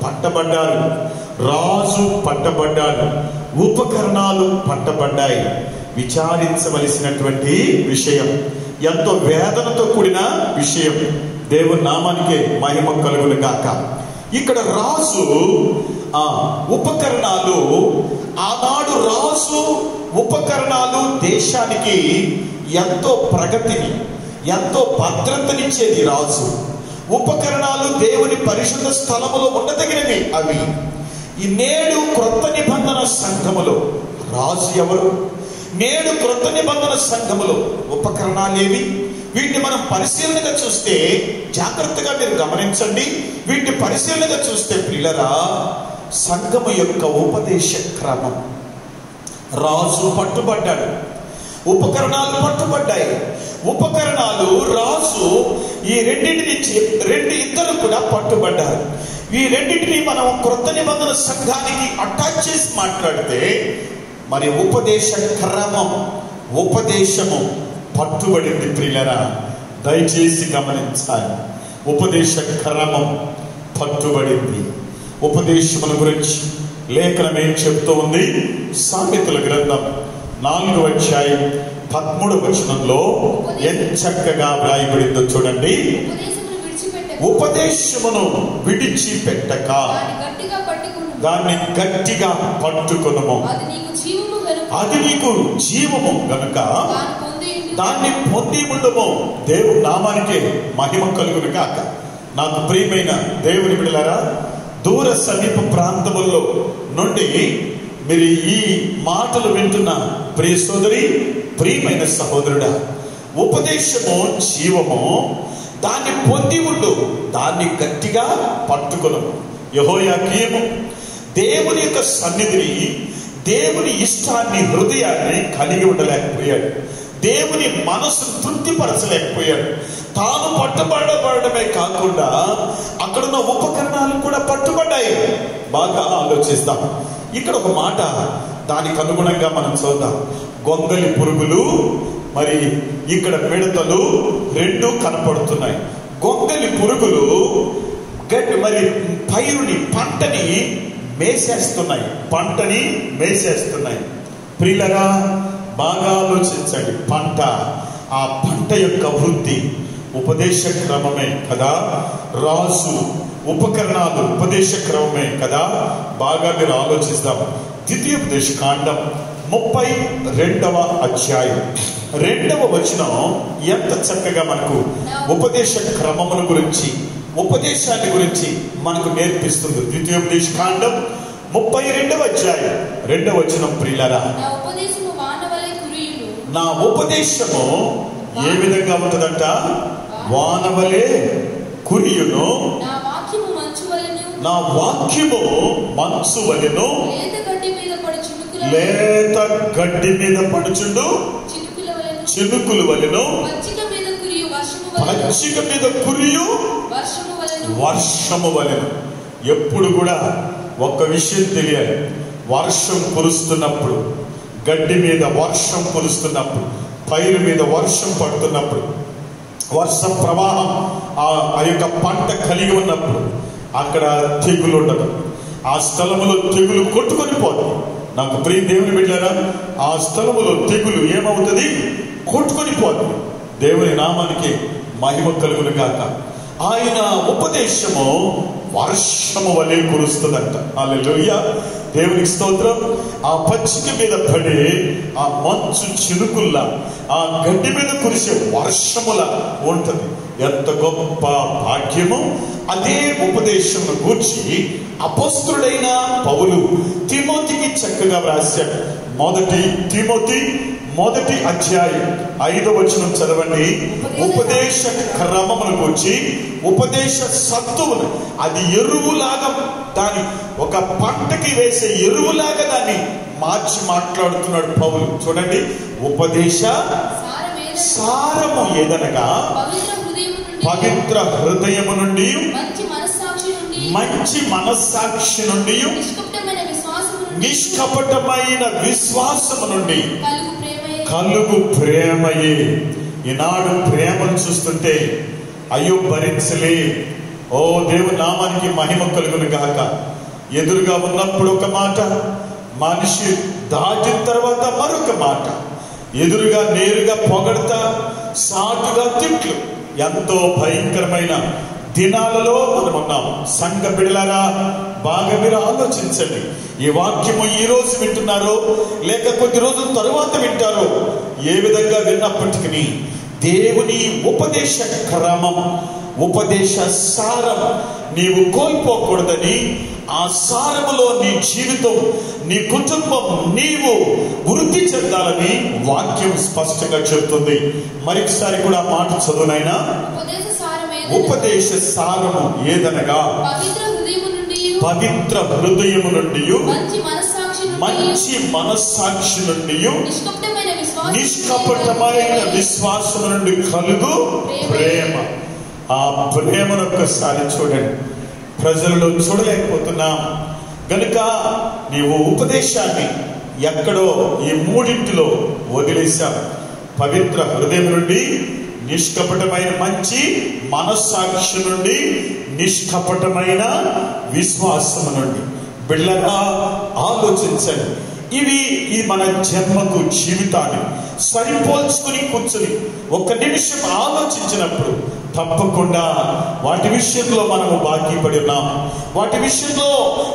పట్టబడ్డాడు, ఉపకరణాలు పట్టబడ్డాయి. విచారించవలసినటువంటి విషయం, ఎంతో వేదనతో కూడిన విషయం. దేవుని నామానికి మహిమ కలుగును గాక. ఇక్కడ రాజు ఉపకరణాలు, ఆనాడు రాజు ఉపకరణాలు దేశానికి ఎంతో ప్రగతిని, ఎంతో భద్రతనిచ్చేది. రాజు ఉపకరణాలు దేవుని పరిశుద్ధ స్థలములో ఉండదగినవి. అవి ఈ నేడు క్రొత్త నిబంధన సంఘములో రాజు ఎవరు? నేడు క్రొత్త నిబంధన సంఘములో ఉపకరణాలేవి? వీటిని మనం పరిశీలనగా చూస్తే, జాగ్రత్తగా మీరు గమనించండి. వీటిని పరిశీలనగా చూస్తే పిల్లరా, సంఘము యొక్క ఉపదేశ క్రమం. రాజు పట్టుబడ్డాడు, ఉపకరణాలు పట్టుబడ్డాయి. ఉపకరణాలు, రాజు, ఈ ఇద్దరు కూడా పట్టుబడ్డారు. ఈ రెండింటిని మనం క్రొత్త నిబంధన సంఘానికి అటాచ్ చేసి మాట్లాడితే, మరి ఉపదేశ క్రమం, ఉపదేశము పట్టుబడింది. ప్రియులరా, దయచేసి గమనించాలి. ఉపదేశ క్రమం పట్టుబడింది. ఉపదేశముల గురించి లేఖనం ఏం చెప్తూ ఉంది? సామెతల గ్రంథం 4వ అధ్యాయం 13వ వచనంలో ఎంత చక్కగా వ్రాయబడిందో చూడండి. ఉపదేశమును విడిచిపెట్టక దాన్ని గట్టిగా పట్టుకొనుము. అది నీకు జీవము గనుక దాన్ని పొంది ఉండము. దేవుని నామానికే మహిమ కలుగును గాక. నాకు ప్రియమైన దేవుని బిడ్డలారా, దూర సమీప ప్రాంతముల్లో నుండి మీరు ఈ మాటలు వింటున్న ప్రియ సోదరి, ప్రియమైన సహోదరుడా, ఉపదేశము జీవము, దాన్ని పొంది ఉండు, దాన్ని గట్టిగా పట్టుకొను. యెహోయాకీము దేవుని యొక్క సన్నిధిని, దేవుని ఇష్టాన్ని, హృదయాన్ని కలిగి ఉండలేకపోయాడు. దేవుని మనసును తృప్తిపరచలేకపోయాడు. తాను పట్టుబడబడమే కాకుండా అక్కడున్న ఉపకరణాలు కూడా పట్టుబడ్డాయి. బాగా ఆలోచిస్తాం. ఇక్కడ ఒక మాట దానికి అనుగుణంగా మనం చూద్దాం. గొంగలి పురుగులు, మరి ఇక్కడ మిడతలు రెండు కనపడుతున్నాయి. గొంగలి పురుగులు మరి పైరుని, పంటని మేసేస్తున్నాయి. ప్రియులరా, బాగా ఆలోచించండి. ఆ పంట యొక్క వృద్ధి ఉపదేశ క్రమమే కదా. రాజు ఉపకరణాలు ఉపదేశ క్రమమే కదా. బాగా మీరు ఆలోచిస్తాం. ద్వితీయోపదేశకాండం 32వ అధ్యాయం 2వ వచనం ఎంత చక్కగా మనకు ఉపదేశ క్రమముల గురించి, ఉపదేశాన్ని గురించి మనకు నేర్పిస్తుంది. ద్వితీయోపదేశకాండం 32వ అధ్యాయం 2వ వచనం. ప్రియులారా, నా ఉపదేశము ఏ విధంగా ఉంటుందంట? వానవలే కురియును, నా వాక్యము మంచు వలెను, లేత గడ్డి మీద పడుచుండు చినుకులు వలెను, పచ్చిక మీద కురియు వర్షము వలెను. ఎప్పుడు కూడా ఒక్క విషయం తెలియాలి. వర్షం కురుస్తున్నప్పుడు, గడ్డి మీద వర్షం కురుస్తున్నప్పుడు, పైరు మీద వర్షం పడుతున్నప్పుడు, వర్ష ప్రవాహం ఆ యొక్క పంట కలిగి ఉన్నప్పుడు అక్కడ తెగులు ఉండదు. ఆ స్థలములో తెగులు కొట్టుకొని పోతుంది. నాకు ప్రియ దేవుని బిడ్డలారా, ఆ స్థలములో తెగులు ఏమవుతుంది? కొట్టుకొని పోతుంది. దేవుని నామానికి మహిమ కలుగును గాక. ఆయన ఉపదేశము వర్షము వలె కురుస్తుందంట. హల్లెలూయా, దేవునికి స్తోత్రం. ఆ పచ్చిక మీద పడే ఆ మంచు చినుకుల్లా, ఆ గడ్డి మీద కురిసే వర్షములా ఉంటది. ఎంత గొప్ప భాగ్యము! అదే ఉపదేశమును గూర్చి అపోస్తలుడైన పౌలు తిమోతికి చక్కగా వ్రాశాడు. 1 తిమోతి 1వ అధ్యాయం 5వ వచనం చదవండి. ఉపదేశ క్రమమును గురించి, ఉపదేశ సత్తువును, అది ఎరువులాగా, దాని ఒక పంటకి వేసే ఎరువులాగా దాన్ని మార్చి మాట్లాడుతున్నాడు పౌలు. చూడండి, ఉపదేశ సారము ఏదనగా పవిత్ర హృదయము నుండి, మంచి మనస్సాక్షి నుండి, నిష్కపటమైన విశ్వాసము నుండి కలుగు ప్రేమయే. ఈనాడు ప్రేమను చూస్తుంటే అయ్యో భరించలే. ఓ దేవుని నామానికి మహిమ కలుగును గాక. ఎదురుగా ఉన్నప్పుడు ఒక మాట, మనిషి దాటిన తర్వాత మరొక మాట, ఎదురుగా నేరుగా పొగడతా, సాటుగా తిట్లు. ఎంతో భయంకరమైన దినాలలో మనం ఉన్నాం. సంఘ బిడ్డలారా, బాగా మీరు ఆలోచించండి. ఈ వాక్యము ఈ రోజు వింటున్నారో లేక కొద్ది రోజుల తరువాత వింటారో, ఏ విధంగా విన్నప్పటికీ దేవుని ఉపదేశ క్రమం, ఉపదేశ సారం నీవు కోల్పోకూడదని, ఆ సారములో నీ జీవితం, నీ కుటుంబం, నీవు వృద్ధి చెందాలని వాక్యం స్పష్టంగా చెబుతుంది. మరొకసారి కూడా మాట చదువునైనా. ఉపదేశ సారము ఏదనగా పవిత్ర హృదయము నుండి, మంచి మనస్సాక్షి నుండి, నిష్కపటమైన విశ్వాసము నుండి కలుగు ప్రేమ. ఆ ప్రేమను ఒక్కసారి చూడండి. ప్రజలలో చూడలేకపోతున్నాం గనుక నీవు ఉపదేశాన్ని ఎక్కడో ఈ మూడింటిలో వదిలేశాం. పవిత్ర హృదయం నుండి, నిష్కపటమైన మంచి మనస్సాక్షి నుండి, నిష్కపటమైన విశ్వాసము నుండి. బిడ్డలారా, ఆలోచించండి. ఇవి ఈ మన జన్మకు, జీవితాన్ని సరిపోల్చుకుని కూర్చుని ఒక్క నిమిషం ఆలోచించినప్పుడు తప్పకుండా వాటి విషయంలో మనము బాకీ పడి ఉన్నాం. వాటి విషయంలో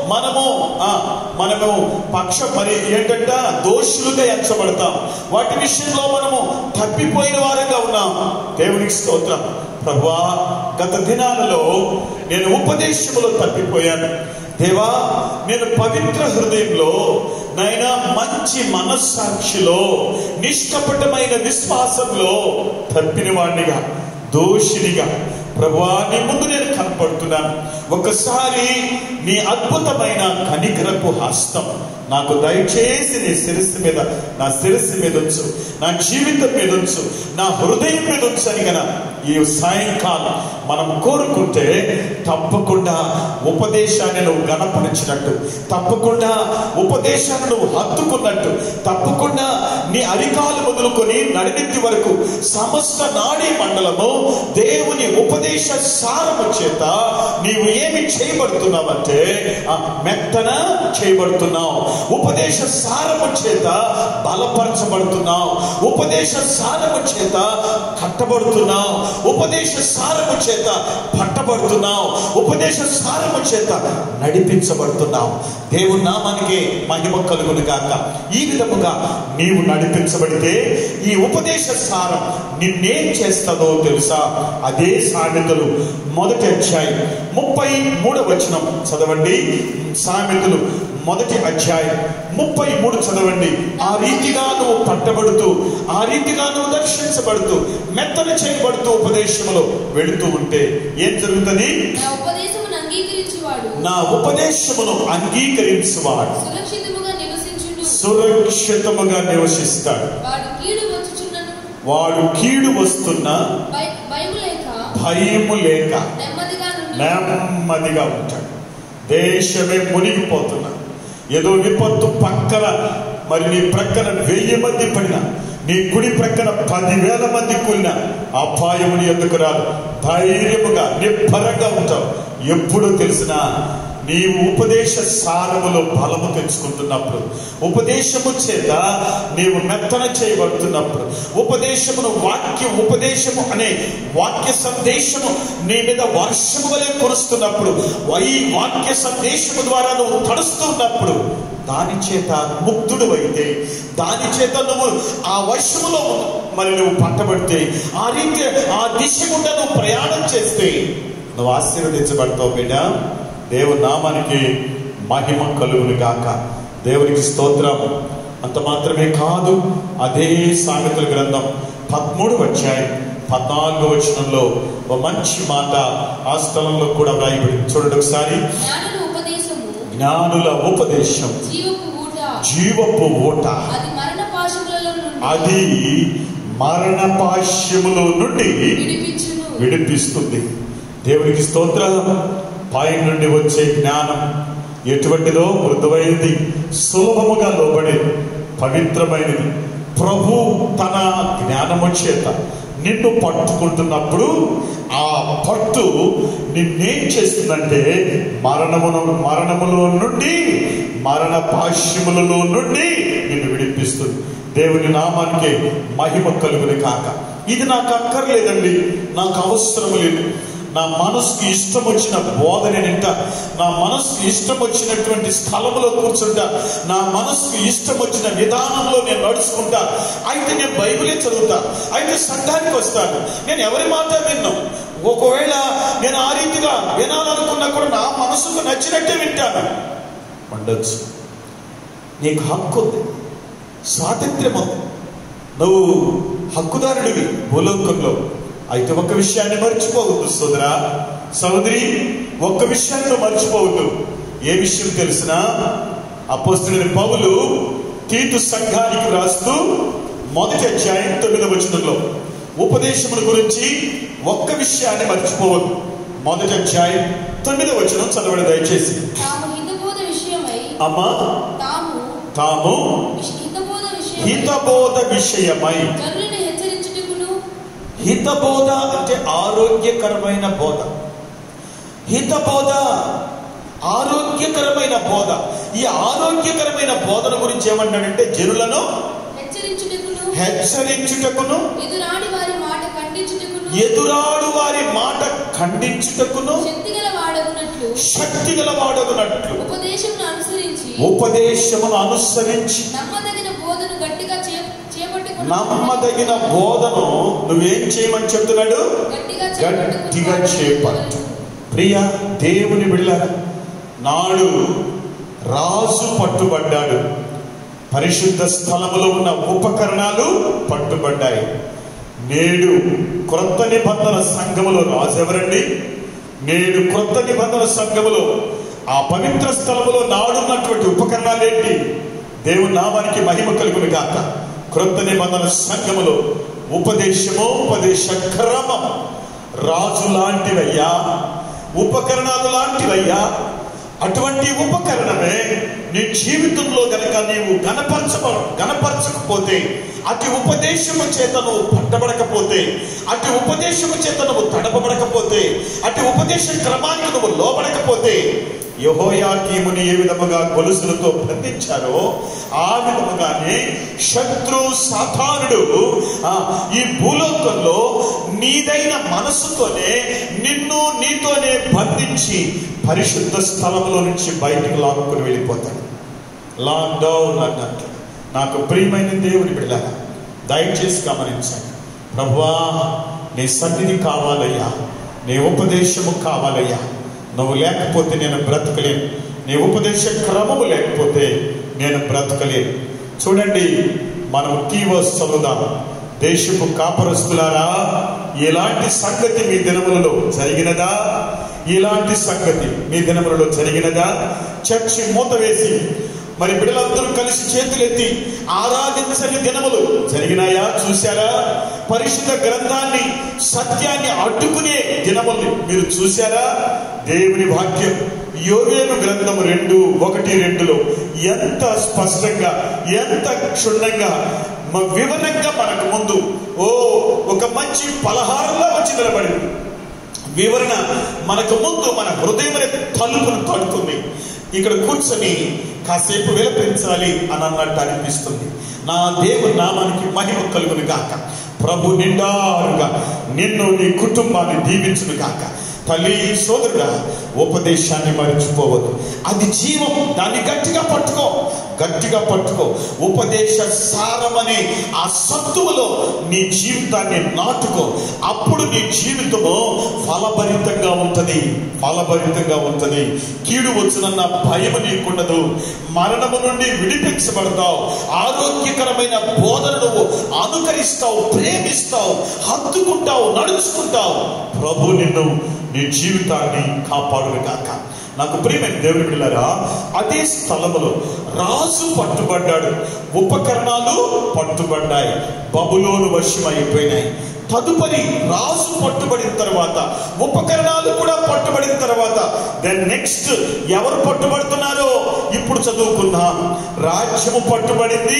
మనము మరి ఏంటంటే దోషులుగా ఎంచబడతాం. వాటి విషయంలో మనము తప్పిపోయిన వారుగా ఉన్నాం. దేవునికి స్తోత్రం. ప్రభువా, గత దినాలలో నేను ఉపదేశములో తప్పిపోయాను. దేవా, నేను పవిత్ర హృదయంలో నైనా మంచి మనస్సాక్షిలో నిష్కపటమైన విశ్వాసంలో తప్పిన వాడినిగా, దోషినిగా ప్రభువా నీ ముందు నేను కనపడుతున్నాను. ఒకసారి నీ అద్భుతమైన కనికరపు హస్తం నాకు దయచేసి నీ శిరస్సు మీద, నా శిరస్సు మీద ఉంచు, నా జీవితం మీద ఉంచు, నా హృదయం మీద ఉంచు అని గన ఈ సాయంకాలం మనం కోరుకుంటే తప్పకుండా ఉపదేశాన్ని నువ్వు గణపరిచినట్టు, తప్పకుండా ఉపదేశాన్ని నువ్వు హత్తుకున్నట్టు, తప్పకుండా నీ అరికాలు మొదలుకొని నడినెత్తి వరకు సమస్త నాడీ మండలము దేవుని ఉపదేశ సారము చేత నీవు ఏమి చేయబడుతున్నావంటే మెత్తన చేయబడుతున్నావు. ఉపదేశ సారము చేత బలపరచబడుతున్నావు. ఉపదేశ సారము చేత కట్టబడుతున్నావు. ఉపదేశ సారము చేత పట్టబడుతున్నావు. ఉపదేశ సారము చేత నడిపించబడుతున్నావు. దేవుని నామానికి మహిమ కలుగును గాక. ఈ విధముగా నీవు నడిపించబడితే ఈ ఉపదేశ సారం నిన్నేం చేస్తుందో తెలుసా? అదే సామెతలు 1వ అధ్యాయం 33వ వచనం చదవండి. సామెతలు 1వ అధ్యాయం 33 చదవండి. ఆ రీతిగా నువ్వు పట్టబడుతూ, ఆ రీతిగా నువ్వు దర్శించబడుతూ, మెత్తన చేయబడుతూ ఉపదేశంలో వెళుతూ ఉంటే ఏం జరుగుతుంది? నా ఉపదేశమును అంగీకరించువాడు సురక్షితముగా నివసిస్తాడు. వాడు కీడు వస్తున్నా భయము లేక నెమ్మదిగా ఉంటాడు. దేశమే మునిగిపోతున్నా, ఏదో విపత్తు పక్కన మరి నీ ప్రక్కన 1000 మంది పడినా, నీ కుడి ప్రక్కన 10,000 మంది కూలినా అపాయముని ఎందుకు రాదు. ధైర్యముగా నిబ్బరంగా ఉంటావు. ఎప్పుడు తెలిసినా నీవు ఉపదేశ సారములో బలము తెచ్చుకుంటున్నప్పుడు, ఉపదేశము చేత నీవు మెత్తన చేయబడుతున్నప్పుడు, ఉపదేశము అనే వాక్య సందేశము నీ మీద వర్షము వలె కురుస్తున్నప్పుడు, ఈ వాక్య సందేశము ద్వారా నువ్వు తడుస్తున్నప్పుడు, దాని చేత ముగ్ధుడు అయితే, దాని చేత నువ్వు ఆ వర్షములో మరి నువ్వు పట్టబడితే, ఆ రీతి ఆ దిశ గుండా నువ్వు ప్రయాణం చేస్తే నువ్వు ఆశీర్వదించబడతావు బిడ్డ. దేవుని నామానికి మహిమ కలుగును గాక. దేవునికి స్తోత్రం. అంత మాత్రమే కాదు, అదే సామెతల గ్రంథం 13వ అధ్యాయం 14వ వచనంలో ఒక మంచి మాట ఆ స్థలంలో కూడా వ్రాయబడి చూడండి ఒకసారి. జ్ఞానుల ఉపదేశం జీవపు ఊట, అది మరణ పాశములో నుండి విడిపిస్తుంది. దేవునికి స్తోత్రం. పై నుండి వచ్చే జ్ఞానం ఎటువంటిదో? మృదువైనది, సులభముగా లోబడేది, పవిత్రమైనది. ప్రభు తన జ్ఞానము చేత నిన్ను పట్టుకుంటున్నప్పుడు ఆ పట్టు నిన్నేం చేస్తుందంటే మరణములో నుండి, మరణ పాశ్యములలో నుండి నిన్ను విడిపిస్తుంది. దేవుని నామానికి మహిమ కలుగును కాక. ఇది నాకు అక్కర్లేదండి, నాకు అవసరం లేదు. నా మనసుకి ఇష్టం వచ్చిన బోధన వింటా, నా మనసుకి ఇష్టం వచ్చినటువంటి స్థలంలో కూర్చుంటా, నా మనసుకి ఇష్టం వచ్చిన విధానంలో నేను నడుచుకుంటా. అయితే నేను బైబిలే చదువుతా, అయితే సంఘానికి వస్తాను, నేను ఎవరి మాట విన్నా. ఒకవేళ నేను ఆ రీతిగా వినాలనుకున్నా కూడా నా మనసుకు నచ్చినట్టే వింటాను. ఉండొచ్చు, నీకు హక్కు ఉంది, స్వాతంత్ర్యం ఉంది, నువ్వు హక్కుదారుడివి భూలోకంలో. అయితే ఒక్క విషయాన్ని మర్చిపోవద్దు సోదరా, సోదరి, ఒక్క విషయాన్ని మర్చిపోవద్దు. ఏ విషయం తెలిసినా అపోస్తలుడైన పౌలు తీతు సంఘానికి రాస్తూ 1వ అధ్యాయం 9వ వచనంలో ఉపదేశముల గురించి ఒక్క విషయాన్ని మర్చిపోవద్దు. 1వ అధ్యాయం 9వ వచనం చదవండి దయచేసి. అమ్మా, తాము హితబోధ విషయమై. హితబోధ అంటే ఆరోగ్యకరమైన బోధ. హితబోధ ఆరోగ్యకరమైన బోధ. ఈ ఆరోగ్యకరమైన బోధన గురించి ఏమన్నాడంటే జనులను హెచ్చరించుటకును ఎదురాడి వారి మాట ఖండించుటకును ఎదురాడు వారి మాట ఖండించుటకును శక్తిగల వాడగునట్లు ఉపదేశమును అనుసరించి నమ్మదగిన బోధను నువ్వేం చేయమని చెప్తున్నాడు? గట్టిగా చేపట్టు. ప్రియ దేవుని బిడ్డలారా, నాడు రాజు పట్టుబడ్డాడు. పరిశుద్ధ స్థలములో ఉన్న ఉపకరణాలు పట్టుబడ్డాయి. నేడు క్రొత్త నిబంధన సంఘములో రాజు ఎవరండి? నేడు క్రొత్త నిబంధన సంఘములో ఆ పవిత్ర స్థలములో నాడున్నటువంటి ఉపకరణాలు ఏంటి? దేవుని నామానికి మహిమ కలుగును గాక. క్రొత్త నిబంధన సంఘములో ఉపదేశము, ఉపదేశ క్రమం రాజు లాంటివయ్యా, ఉపకరణాలు లాంటివయ్యా. అటువంటి ఉపకరణమే నీ జీవితంలో గనక నీవు గణపరచకపోతే, అటు ఉపదేశము చేత నువ్వు పట్టబడకపోతే, అటు ఉపదేశము చేత నువ్వు తడపబడకపోతే, అటు ఉపదేశ క్రమానికి నువ్వు లోబడకపోతే, యెహోయాకీముని ఏ విధముగా గొలుసులతో బంధించారో ఆ విధముగానే శత్రు సాతానుడు ఈ భూలోకంలో నీదైన మనసుతోనే నిన్ను నీతోనే బంధించి పరిశుద్ధ స్థలంలో నుంచి బయటకు లాక్కుని వెళ్ళిపోతాడు. లాక్ డౌన్ అన్నట్లు. నాకు ప్రియమైన దేవుని బిడ్డలారా, దయచేసి గమనించండి. ప్రభువా, నీ సన్నిధి కావాలయ్యా, నీ ఉపదేశము కావాలయ్యా. నువ్వు లేకపోతే నేను బ్రతకలేను. నీ ఉపదేశ క్రమము లేకపోతే నేను బ్రతకలేను. చూడండి, మనం కీవర్డ్స్ చదువుదాం. దేశపు కాపరస్తులారా, ఇలాంటి సంగతి మీ దినములలో జరిగినదా? ఇలాంటి సంగతి మీ దినములలో జరిగినదా? చర్చి మూత వేసి మరి బిడ్డలందరూ కలిసి చేతులెత్తి ఆరాధించని దినములు జరిగినాయా? చూశారా? పరిశుద్ధ గ్రంథాన్ని, సత్యాన్ని అడ్డుకునే దినములు మీరు చూశారా? దేవుని వాక్యం యోవేలు గ్రంథము 2:1-2లో ఎంత స్పష్టంగా, ఎంత క్షుణ్ణంగా, వివరంగా మనకు ముందు ఒక మంచి పలహారంలో వచ్చి నిలబడింది. వివరణ మనకు ముందు మన హృదయమనే తలుపును తడుతుంది. ఇక్కడ కూర్చొని కాసేపు విలపించాలి అని అన్నట్టు అనిపిస్తుంది. నా దేవుని నామానికి మహిమ కలుగును గాక. ప్రభు నిండారుగా నిన్ను, నీ కుటుంబాన్ని దీవించును గాక. తల్లి, సోదరుడా, ఉపదేశాన్ని మరిచిపోవద్దు. అది జీవం. దాన్ని గట్టిగా పట్టుకో, గట్టిగా పట్టుకో. ఉపదేశ సారమనే ఆ సత్తువలో నీ జీవితాన్ని నాటుకో. అప్పుడు నీ జీవితము ఫలభరితంగా ఉంటది, ఫలభరితంగా ఉంటది. కీడు వచ్చునన్న భయం నీకుండదు. మరణము నుండి విడిపించబడతావు. ఆరోగ్యకరమైన బోధనను అనుకరిస్తావు, ప్రేమిస్తావు, హత్తుకుంటావు, నడుచుకుంటావు. ప్రభు నిన్ను, నీ జీవితాన్ని కాపాడును గాక. నాకు ప్రియమైన దేవుని బిడ్డలారా, అదే స్థలములో రాజు పట్టుబడ్డాడు. ఉపకరణాలు పట్టుబడ్డాయి. బబులోను వశమైపోయినాయి. తదుపరి రాజు పట్టుబడిన తర్వాత, ఉపకరణాలు కూడా పట్టుబడిన తర్వాత, దెన్ నెక్స్ట్ ఎవరు పట్టుబడుతున్నారో ఇప్పుడు చదువుకుందాం. రాజ్యము పట్టుబడింది,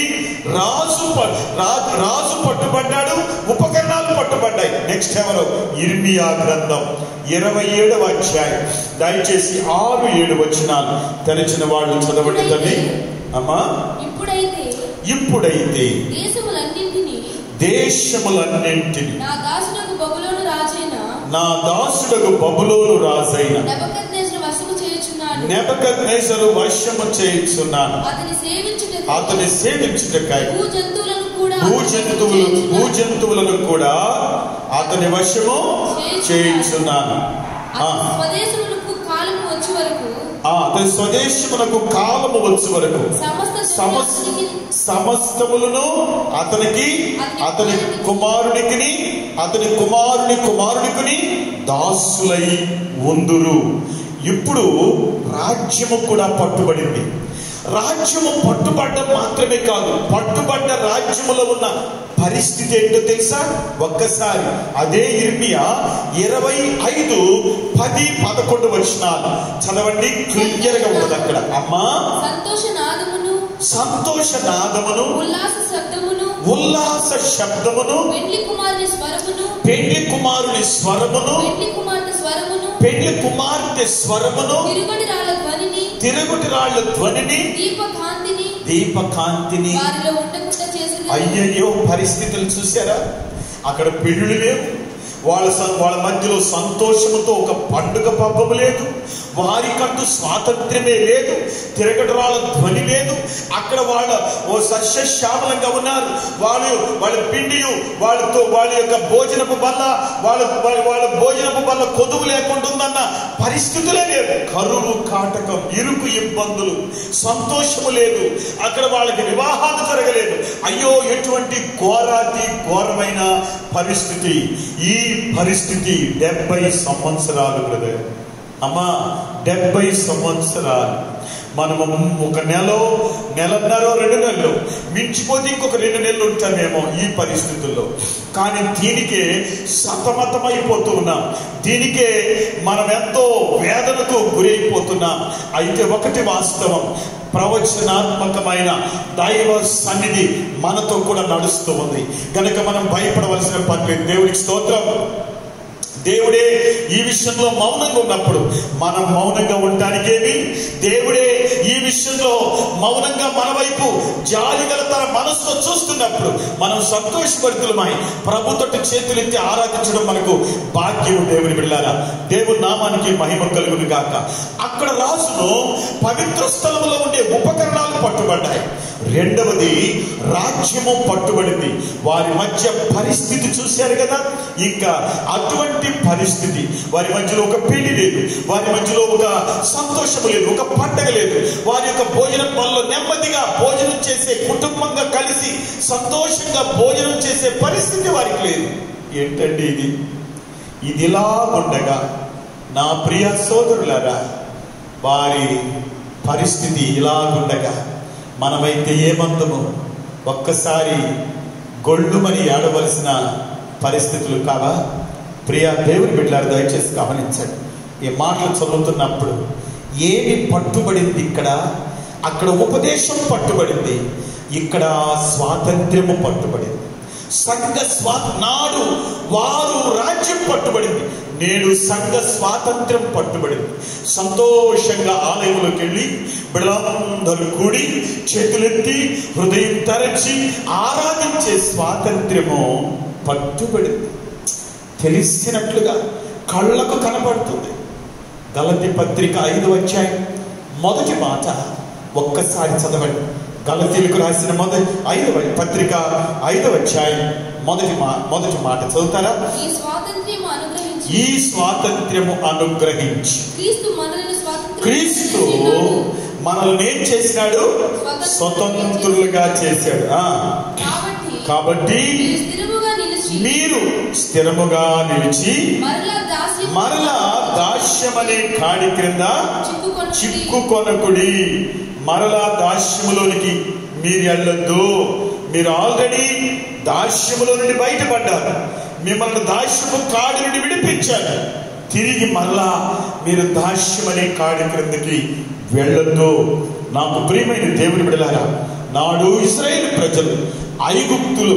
రాజు పట్టుబడ్డాడు, ఉపకరణాలు పట్టుబడ్డాయి. నెక్స్ట్ ఎవరు? ఇర్మియా గ్రంథం 27వ అధ్యాయం. దయచేసి 6-7 వచనాలు తెరిచిన వాళ్ళు చదవండి తల్లి. అమ్మా, ఇప్పుడైతే దేశములన్నింటినీ నా దాసుడగు బబులోను రాజైన నెబుకద్నెజరు వశము చేయుచున్నాను. అతని సేవించుటకై భూజంతువులను కూడా అతని వశము చేయుచున్నాను. అతని స్వదేశమునకు కాలము వచ్చే వరకు సమస్తములను అతనికి, అతని కుమారునికి, అతని కుమారునికి దాసులై ఉందురు. ఇప్పుడు రాజ్యము కూడా పట్టుబడింది. రాజ్యము పట్టుబడ్డం మాత్రమే కాదు, పట్టుబడ్డ రాజ్యములో ఉన్న పరిస్థితి ఏంటో తెలుసా? ఒక్కసారి అదే ఇర్మియా 25:10-11 వచనాలు చదవండి. క్లియర్ గా ఉన్నది అక్కడ. అమ్మా, సంతోషనాదమును, ఉల్లాస శబ్దమును, పెండ్లి కుమారుని స్వరమును, పెండ్లి కుమార్తె స్వరమును, తిరుగుటి రాళ్ల ధ్వనిని, దీపకాంతిని పరిస్థితి. అయ్యయ్యో పరిస్థితులు చూసారా? అక్కడ పెళ్లి లేవు, వాళ్ళ మధ్యలో సంతోషముతో ఒక పండుగ పబ్బము లేదు, వారికంటూ స్వాతంత్ర్యమే లేదు, తిరగటరాల ధ్వని లేదు. అక్కడ ఓ సస్యశ్యామలంగా ఉన్నారు. వాళ్ళ పిండి వాళ్ళ యొక్క భోజనపు బల్ల వాళ్ళ భోజనపు బల్ల కొదువు లేకుండా ఉందన్న పరిస్థితులే లేదు. కరువు కాటకం, ఇరుకు ఇబ్బందులు, సంతోషము లేదు. అక్కడ వాళ్ళకి వివాహాలు జరగలేదు. అయ్యో ఎటువంటి ఘోరమైన పరిస్థితి. ఈ పరిస్థితి 70 సంవత్సరాలు బ్రదర్. అమ్మా 70 సంవత్సరాలు. మనము ఒక నెలన్నర 2 నెలలు మించిపోతే ఇంకొక 2 నెలలు ఉంటామేమో ఈ పరిస్థితుల్లో. కానీ దీనికే సతమతమైపోతూ ఉన్నాం. దీనికే మనం ఎంతో వేదనకు గురైపోతున్నాం. అయితే ఒకటి వాస్తవం, ప్రవచనాత్మకమైన దైవ సన్నిధి మనతో కూడా నడుస్తూ ఉంది కనుక మనం భయపడవలసిన పని లేదు. దేవుడికి స్తోత్రం. దేవుడే ఈ విషయంలో మౌనంగా ఉన్నప్పుడు మనం మౌనంగా ఉండటానికేమి, దేవుడే ఈ విషయంలో మౌనంగా మన వైపు జాలిగల తన మనసుతో చూస్తున్నప్పుడు మనం సంతోషపడుతులమై ప్రభుత్వ చేతులెత్తి ఆరాధించడం మనకు భాగ్యం. దేవుని బిడ్డలారా, దేవుని నామానికి మహిమ కలుగును గాక. అక్కడ రాజును పవిత్ర స్థలములో ఉండే ఉపకరణాలు పట్టుబడ్డాయి. రెండవది రాజ్యము పట్టుబడింది. వారి మధ్య పరిస్థితి చూశారు కదా. ఇంకా అటువంటి పరిస్థితి, వారి మధ్యలో ఒక పెళ్లి లేదు, వారి మధ్యలో ఒక సంతోషము లేదు, ఒక పండగ లేదు. వారి యొక్క భోజనం వల్ల నెమ్మదిగా భోజనం చేసే, కుటుంబంగా కలిసి సంతోషంగా భోజనం చేసే పరిస్థితి వారికి లేదు. ఏంటండి ఇది ఇలా ఉండగా నా ప్రియ సోదరులారా, వారి పరిస్థితి ఇలా ఉండగా మనమైతే ఏమందము ఒక్కసారి గొళ్ళుమని ఏడవలసిన పరిస్థితులు కావా? ప్రియ దేవుని బిడ్డలారా, దయచేసి గమనించండి. ఈ మాటలు చదువుతున్నప్పుడు ఏమి పట్టుబడింది? అక్కడ ఉపదేశం పట్టుబడింది, ఇక్కడ స్వాతంత్ర్యము పట్టుబడింది. నాడు వారు రాజ్యం పట్టుబడింది, నేడు సంఘ స్వాతంత్ర్యం పట్టుబడింది. సంతోషంగా ఆలయంలోకి వెళ్ళి బిడ్డలందరూ కూడి చేతులెత్తి హృదయం తరచి ఆరాధించే స్వాతంత్ర్యము పట్టుబడింది. తెలిసినట్లుగా కళ్ళకు కనబడుతుంది. గలతీ పత్రిక 5వ అధ్యాయం మొదటి మాట ఒక్కసారి చదవండి. గలతీలకు రాసిన పత్రిక 5వ అధ్యాయం మొదటి మాట చదువుతారా? ఈ స్వాతంత్ర్యము అనుగ్రహించి క్రీస్తు మనల్ని ఏం చేసినాడు? స్వతంత్రులుగా చేశాడు. కాబట్టి మీరు స్థిరముగా నిలిచి మరలా దాస్యమనే కాడి క్రింద చిక్కుకొనకుడి. మరలా దాస్యములోనికి మీరు వెళ్ళొద్దు. మీరు ఆల్రెడీ దాస్యములో నుండి బయటపడ్డారు. మిమ్మల్ని దాస్యము కాడి నుండి విడిపించారు. తిరిగి మరలా మీరు దాస్యమనే కాడి క్రిందకి వెళ్ళొద్దు. నాకు ప్రియమైన దేవుని బిడ్డలారా, నాడు ఇశ్రాయేలు ప్రజలు ఐగుప్తులు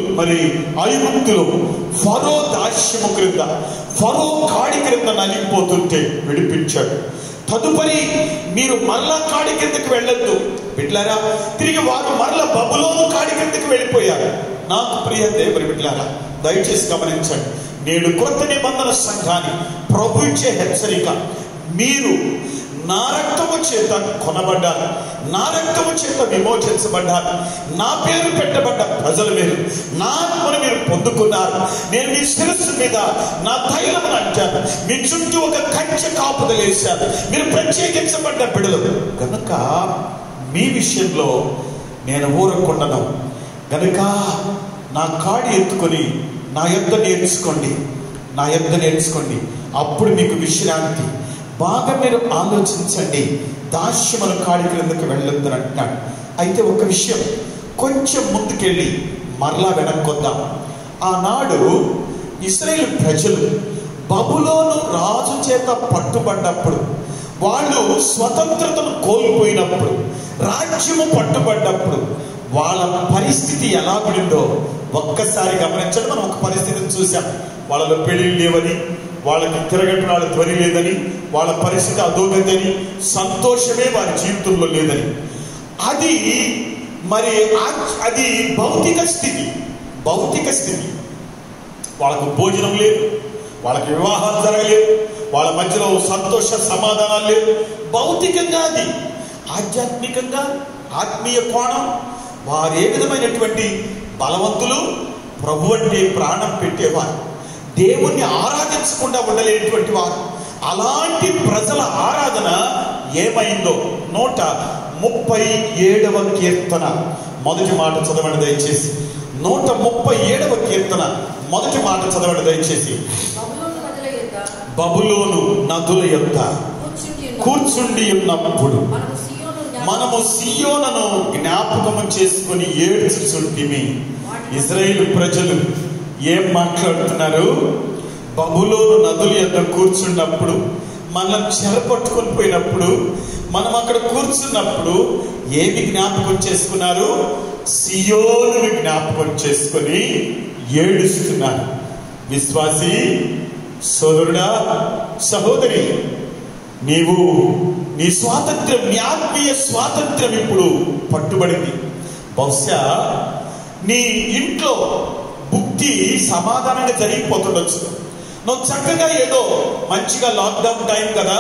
ఫరో దాస్యము క్రింద, ఫరో కాడి క్రింద నలిగిపోతుంటే విడిపించాడు. తదుపరి మీరు మరలా కాడి కిందకి వెళ్ళొద్దు బిడ్డలారా. తిరిగి వారు మరలా బబులోను కాడి కిందకి వెళ్ళిపోయారు. నాకు ప్రియ దేవుని బిడ్డలారా, దయచేసి గమనించండి. నేడు కొత్త నిబంధన సంఘాన్ని ప్రభు ఇచ్చే హెచ్చరిక, మీరు నా రక్తము చేత కొనబడ్డారు, నా రక్తము చేత విమోచించబడ్డారు, నా పేరు పెట్టబడ్డ ప్రజలు మీరు, నా ఆత్మను మీరు పొందుకున్నారు. నేను మీ శిరస్సు మీద నా తైలమును అంటాను, మీ చుట్టూ ఒక కంచె కాపుదలు వేశాను. మీరు ప్రత్యేకించబడ్డ బిడ్డలు కనుక మీ విషయంలో నేను ఊరకుండను. కనుక నా కాడి ఎత్తుకొని నా యొద్ద నేర్చుకోండి, అప్పుడు మీకు విశ్రాంతి. బాగా మీరు ఆలోచించండి. దాస్యముల కాడి క్రిందకి వెళ్ళొద్దని అంటున్నాడు. అయితే ఒక విషయం, కొంచెం ముందుకెళ్ళి మరలా వెనక్కొద్దాం. ఆనాడు ఇశ్రాయేలు ప్రజలు బబులోను రాజు చేత పట్టుబడ్డప్పుడు, వాళ్ళు స్వతంత్రతను కోల్పోయినప్పుడు, రాజ్యము పట్టుబడ్డప్పుడు వాళ్ళ పరిస్థితి ఎలా పడిందో ఒక్కసారి గమనించండి. మనం ఒక పరిస్థితిని చూసాం. వాళ్ళలో పెళ్లి లేవని, వాళ్ళకి తిరగటనాడు ధ్వని లేదని, వాళ్ళ పరిస్థితి అధోగతి అని, సంతోషమే వారి జీవితంలో లేదని. అది మరి అది భౌతిక స్థితి. వాళ్ళకు భోజనం లేదు, వాళ్ళకి వివాహాలు జరగలేదు, వాళ్ళ మధ్యలో సంతోష సమాధానాలు లేవు. భౌతికంగా అది. ఆధ్యాత్మికంగా ఆత్మీయ కోణం వారు ఏ విధమైనటువంటి బలవంతులు, ప్రభు అంటే ప్రాణం పెట్టేవారు, దేవుణ్ణి ఆరాధించకుండా ఉండలేనటువంటి వారు. అలాంటి ప్రజల ఆరాధన ఏమైందో 137వ కీర్తన మొదటి మాట చదవండి దయచేసి. 137వ కీర్తన మొదటి మాట చదవండి దయచేసి. బబులోను నదుల యొద్ద కూర్చుండి ఉన్నప్పుడు మనము సియోనును జ్ఞాపకము చేసుకుని ఏడ్చుచుంటిమి. ఇశ్రాయేలు ప్రజలు ఏం మాట్లాడుతున్నారు? బబులోను నదుల యొద్ద కూర్చున్నప్పుడు, మనం చెరపట్టుకొని పోయినప్పుడు, మనం అక్కడ కూర్చున్నప్పుడు ఏమి జ్ఞాపకం చేసుకున్నారు? సియోనుని జ్ఞాపకం చేసుకొని ఏడుస్తున్నారు. విశ్వాసి సోదరుడా, సహోదరి, నీవు నీ స్వాతంత్ర్యం, నీ ఆత్మీయ స్వాతంత్ర్యం ఇప్పుడు పట్టుబడింది. బహుశా నీ ఇంట్లో బుద్ధి సమాధానంగా జరిగిపోతుండొచ్చు. నువ్వు చక్కగా ఏదో మంచిగా లాక్డౌన్ టైం కదా,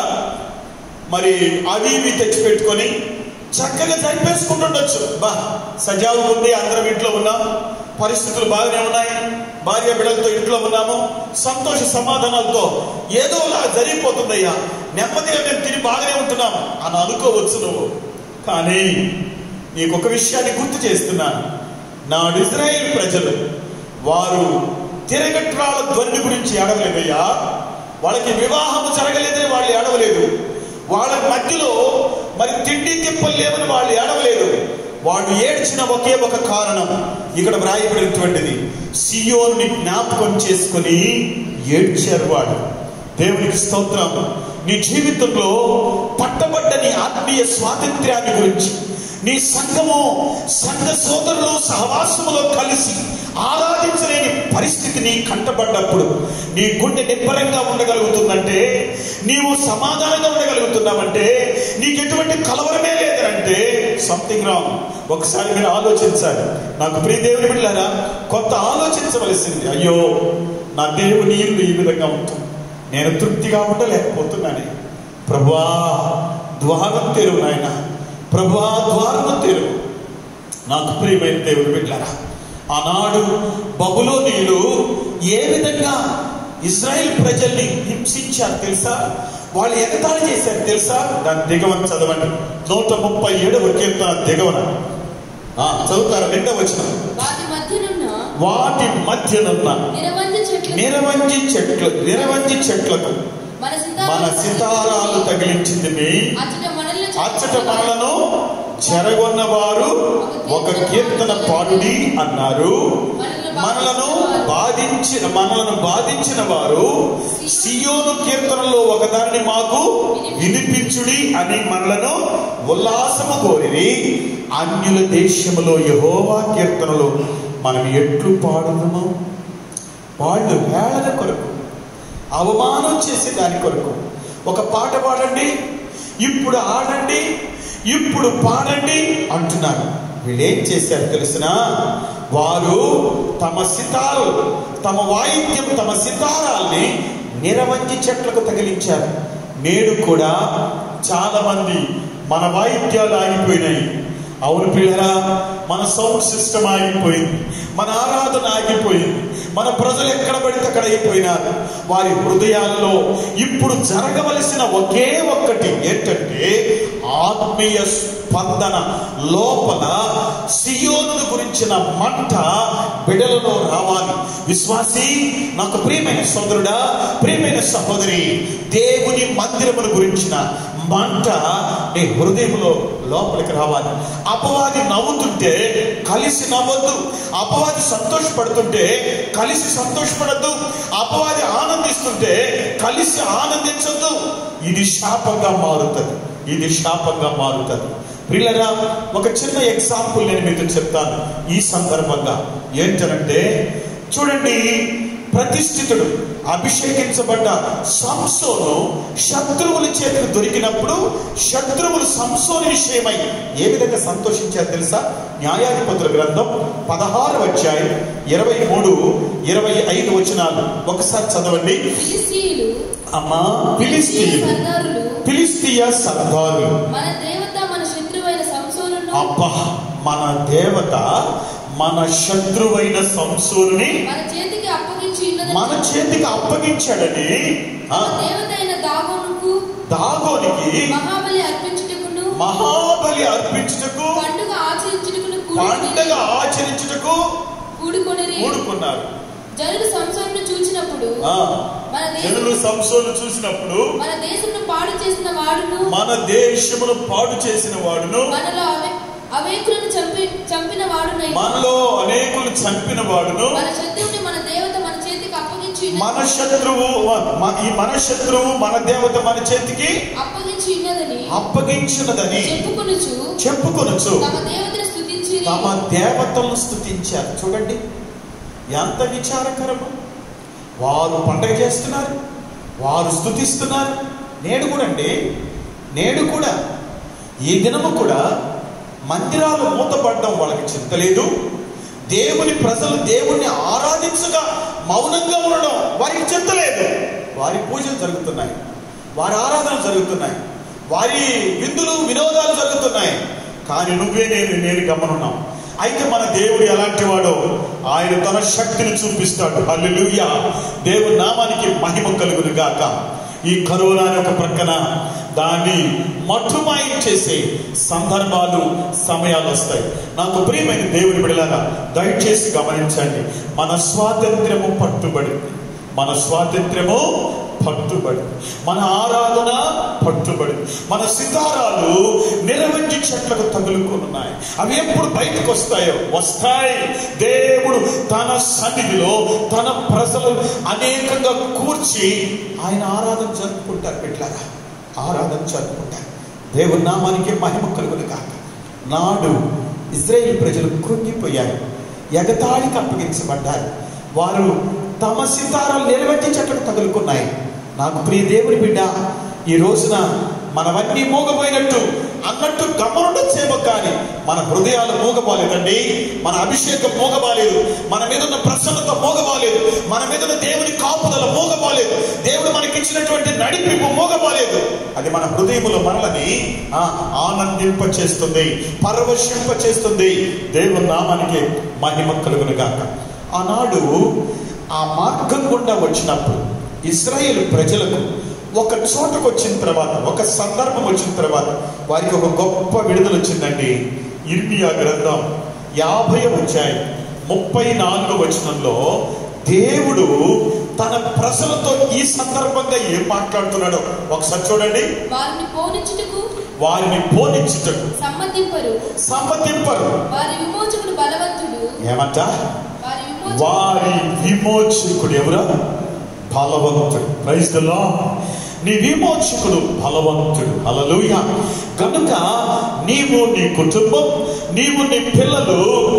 మరి అవి ఇవి తెచ్చిపెట్టుకొని చక్కగా జరిపేసుకుంటుండొచ్చు. సజావు ఉంది, అందరం ఇంట్లో ఉన్నాం, పరిస్థితులు బాగానే ఉన్నాయి, భార్య బిడ్డలతో ఇంట్లో ఉన్నాము, సంతోష సమాధానాలతో ఏదోలా జరిగిపోతుందయ్యా, నెమ్మదిగా మేము తిని బాగానే ఉంటున్నాము అని అనుకోవచ్చు నువ్వు. కానీ నీకు ఒక విషయాన్ని గుర్తు చేస్తున్నాను. నాడు ఇశ్రాయేలు ప్రజలు వారు తిరగట్రాల ధ్వని గురించి ఏడవలేదయ్యా. వాళ్ళకి వివాహం జరగలేదని వాళ్ళు ఏడవలేదు. వాళ్ళ మధ్యలో మరి తిండి తిప్పలు లేవని వాళ్ళు ఏడవలేదు. వాళ్ళు ఏడ్చిన ఒకే ఒక కారణం ఇక్కడ వ్రాయబడినటువంటిది. సియోనుని జ్ఞాపకం చేసుకుని ఏడ్చారు వాళ్ళు. దేవునికి స్తోత్రం. నీ జీవితంలో పట్టబడ్డ నీ ఆత్మీయ స్వాతంత్ర్యాన్ని గురించి, నీ సంఘము, సంఘ సోదరులు సహవాసములో కలిసి ఆరాధించలేని పరిస్థితి నీ కంటపడ్డప్పుడు నీ గుండె నిబ్బరంగా ఉండగలుగుతుందంటే, నీవు సమాధానంగా ఉండగలుగుతున్నావంటే, నీకు ఎటువంటి కలవరమే లేదంటే సంథింగ్ రాంగ్. ఒకసారి మీరు ఆలోచించాలి. నాకు ప్రియ దేవుని బిడ్డలారా, కొంత ఆలోచించవలసింది. అయ్యో, నా దేవుని ఇల్లు ఈ విధంగా ఉంటుంది, నేను తృప్తిగా ఉండలేకపోతున్నాను. ప్రభువా ద్వారం తెరువు నాయన, ప్రభువా ద్వారం తెరువు. నాకు ప్రియమైన దేవుని బిడ్డలారా, ఆనాడు బబులోనీయులు ఏ విధంగా ఇశ్రాయేల్ ప్రజల్ని హింసించారు తెలుసా? వాళ్ళు ఎగతాళి చేశారు తెలుసా? దాని దిగవన చదవండి. 137వ కీర్తన దిగవన చదువుతారు. 2వ వచనం. వాటి మధ్యనున్న నిరవంజి చెట్లకు మన సితారాలు తగిలించింది. అచ్చట మనలను చెరగొన్న వారు ఒక కీర్తన పాడుడి అన్నారు. మనలను బాధించిన వారు సియోను కీర్తనలో ఒకదాన్ని మాకు వినిపించుడి అని మనలను ఉల్లాసము కోరిరి. అన్యుల దేశములో యెహోవా కీర్తనలు మనం ఎట్లు పాడుదుము? వాళ్ళు వేళల కొరకు, అవమానం చేసే దాని కొరకు ఒక పాట పాడండి, ఇప్పుడు ఆడండి, ఇప్పుడు పాడండి అంటున్నారు. వీళ్ళేం చేశారు తెలిసిన? వారు తమ సితారు, తమ వాయిద్యం, తమ సితారాల్ని నిరవంజి చెట్లకు తగిలించారు. నేడు కూడా చాలా మంది మన వాయిద్యాలు ఆగిపోయినాయి. అవును పిల్లరా, మన సౌండ్ సిస్టమ్ ఆగిపోయింది, మన ఆరాధన ఆగిపోయింది, మన ప్రజలు ఎక్కడ పడితే అక్కడ అయిపోయినారు. వారి హృదయాల్లో ఇప్పుడు జరగవలసిన ఒకే ఒక్కటి ఏంటంటే, ఆత్మీయ స్పందన. లోపల సియోను గురించిన మంట బిడలలో రావాలి. విశ్వాసి, నాకు ప్రియమైన సోదరుడా, ప్రియమైన సహోదరి, దేవుని మందిరమును గురించిన మంట నీ హృదయంలో లోపలికి రావాలి. అపవాది నవ్వుతుంటే కలిసి నవ్వద్దు, అపవాది సంతోషపడుతుంటే కలిసి సంతోషపడద్దు, అపవాది ఆనందిస్తుంటే కలిసి ఆనందించద్దు. ఇది శాపంగా మారుతుంది, ఇది శాపంగా మారుతుంది. ప్రియులారా, ఒక చిన్న ఎగ్జాంపుల్ నేను మీతో చెప్తాను ఈ సందర్భంగా. ఏంటంటే చూడండి, ప్రతిష్ఠితుడు, అభిషేకించబడ్డ సంసోను శత్రువుల చేతికి దొరికినప్పుడు శత్రువులు సంసోను విషయమై ఏ విధంగా సంతోషించారు తెలుసా? న్యాయాధిపతుల గ్రంథం 16వ అధ్యాయం 23-25 వచనాలు ఒకసారి చదవండి. అమ్మా, ఫిలిష్తీయ సర్దారులు మన దేవత మన శత్రువైన సంసోనును, అబ్బా, మన దేవత మన శత్రువైన సంసోనుని మన చేతికి అప్పగించాడని దేవతైన దాగోనికి మహాబలి అర్పించుటకు పండుగ ఆచరించుటకు కూడుకున్నారు. జనులు సంసోనును చూచినప్పుడు మన దేశమును పాడు చేసిన వాడును మనలో అనేకులు చంపిన వాడును మన శత్రువుని మన దేవత మన చేతికి అప్పగించి మన శత్రువు మన దేవత మన చేతికి అప్పగించినదని చెప్పుకొనుచు తమ దేవతలను స్తుతించారు. చూడండి ఎంత విచారకరము. వారు పండగ చేస్తున్నారు, వారు స్తుతిస్తున్నారు. నేడు కూడా ఈ దినము కూడా మందిరాలు మూతపడడం వాళ్ళకి చింతలేదు. దేవుని ప్రజలు దేవుణ్ణి ఆరాధించగా మౌనంగా ఉండడం వారికి చింతలేదు. వారి పూజలు జరుగుతున్నాయి, వారి ఆరాధనలు జరుగుతున్నాయి, వారి విందులు వినోదాలు జరుగుతున్నాయి. కానీ నువ్వే నేను గమనున్నాం. అయితే మన దేవుడు ఎలాంటి వాడో ఆయన తన శక్తిని చూపిస్తాడు. హల్లెలూయా, దేవుని నామానికి మహిమ కలుగును గాక. ఈ కరోనా ఒక ప్రక్కన దాన్ని మట్టుమాయం చేసే సందర్భాలు సమయాలు వస్తాయి. నాకు ప్రియమైన దేవుని బిడ్డలారా, దయచేసి గమనించండి. మన స్వాతంత్ర్యము పట్టుబడింది, మన ఆరాధన పట్టుబడింది. మన సితారాలు నిలవంటి చెట్లకు తగులుకున్నాయి. అవి ఎప్పుడు బయటకు వస్తాయి. దేవుడు తన సన్నిధిలో తన ప్రజలు అనేకంగా కూర్చి ఆయన ఆరాధన జరుపుకుంటారు. బిడ్డలారా, ఆరాధన జరుపుకుంటారు. దేవుని నామానికి మహిమ కలుగును కాక. నాడు ఇశ్రాయేలు ప్రజలు కృంగిపోయారు, ఎగతాళికి అప్పగించబడ్డారు. వారు తమ సితారాలు నిలబెట్టి చెట్లకు తగులుకున్నాయి. నాకు ప్రియ దేవుని బిడ్డ, ఈ రోజున మనవన్నీ మూగపోయినట్టు అన్నట్టు గమనుండొచ్చేమో, కానీ మన హృదయాలు మూగబాలేదండి. మన అభిషేకం మూగబాలేదు, మన మీద ఉన్న ప్రసన్నత మూగబాలేదు, మన మీద ఉన్న దేవుని కాపుదల మూగబాలేదు, దేవుడు మనకిచ్చినటువంటి నడిపింపు మూగబాలేదు. అది మన హృదయములో మనల్ని ఆనందింప చేస్తుంది, పరవశింప చేస్తుంది. దేవుని నామానికి మహిమ కలుగును గాక. ఆనాడు ఆ మార్గం గుండా వచ్చినప్పుడు ఇశ్రాయేలు ప్రజలకు ఒక చోటకు వచ్చిన తర్వాత, ఒక సందర్భం వచ్చిన తర్వాత వారికి ఒక గొప్ప విడుదల వచ్చిందండి. ఇర్మియా గ్రంథం 50వ అధ్యాయం 34వ వచనంలో దేవుడు తన ప్రజలతో ఈ సందర్భంగా ఏం మాట్లాడుతున్నాడో ఒకసారి చూడండి. వారిని పోనిచ్చుటకు సమ్మతింపరు. వారి విమోచకుడు బలవంతుడు. ఏమంట? వారి విమోచకుడు ఎవరు? బలవంతుడు. Praise the lord. నీ విమోచకుడు బలవంతుడు. హల్లెలూయా. కనుక నీవు, నీ కుటుంబం, నీవు, నీ పిల్లలు,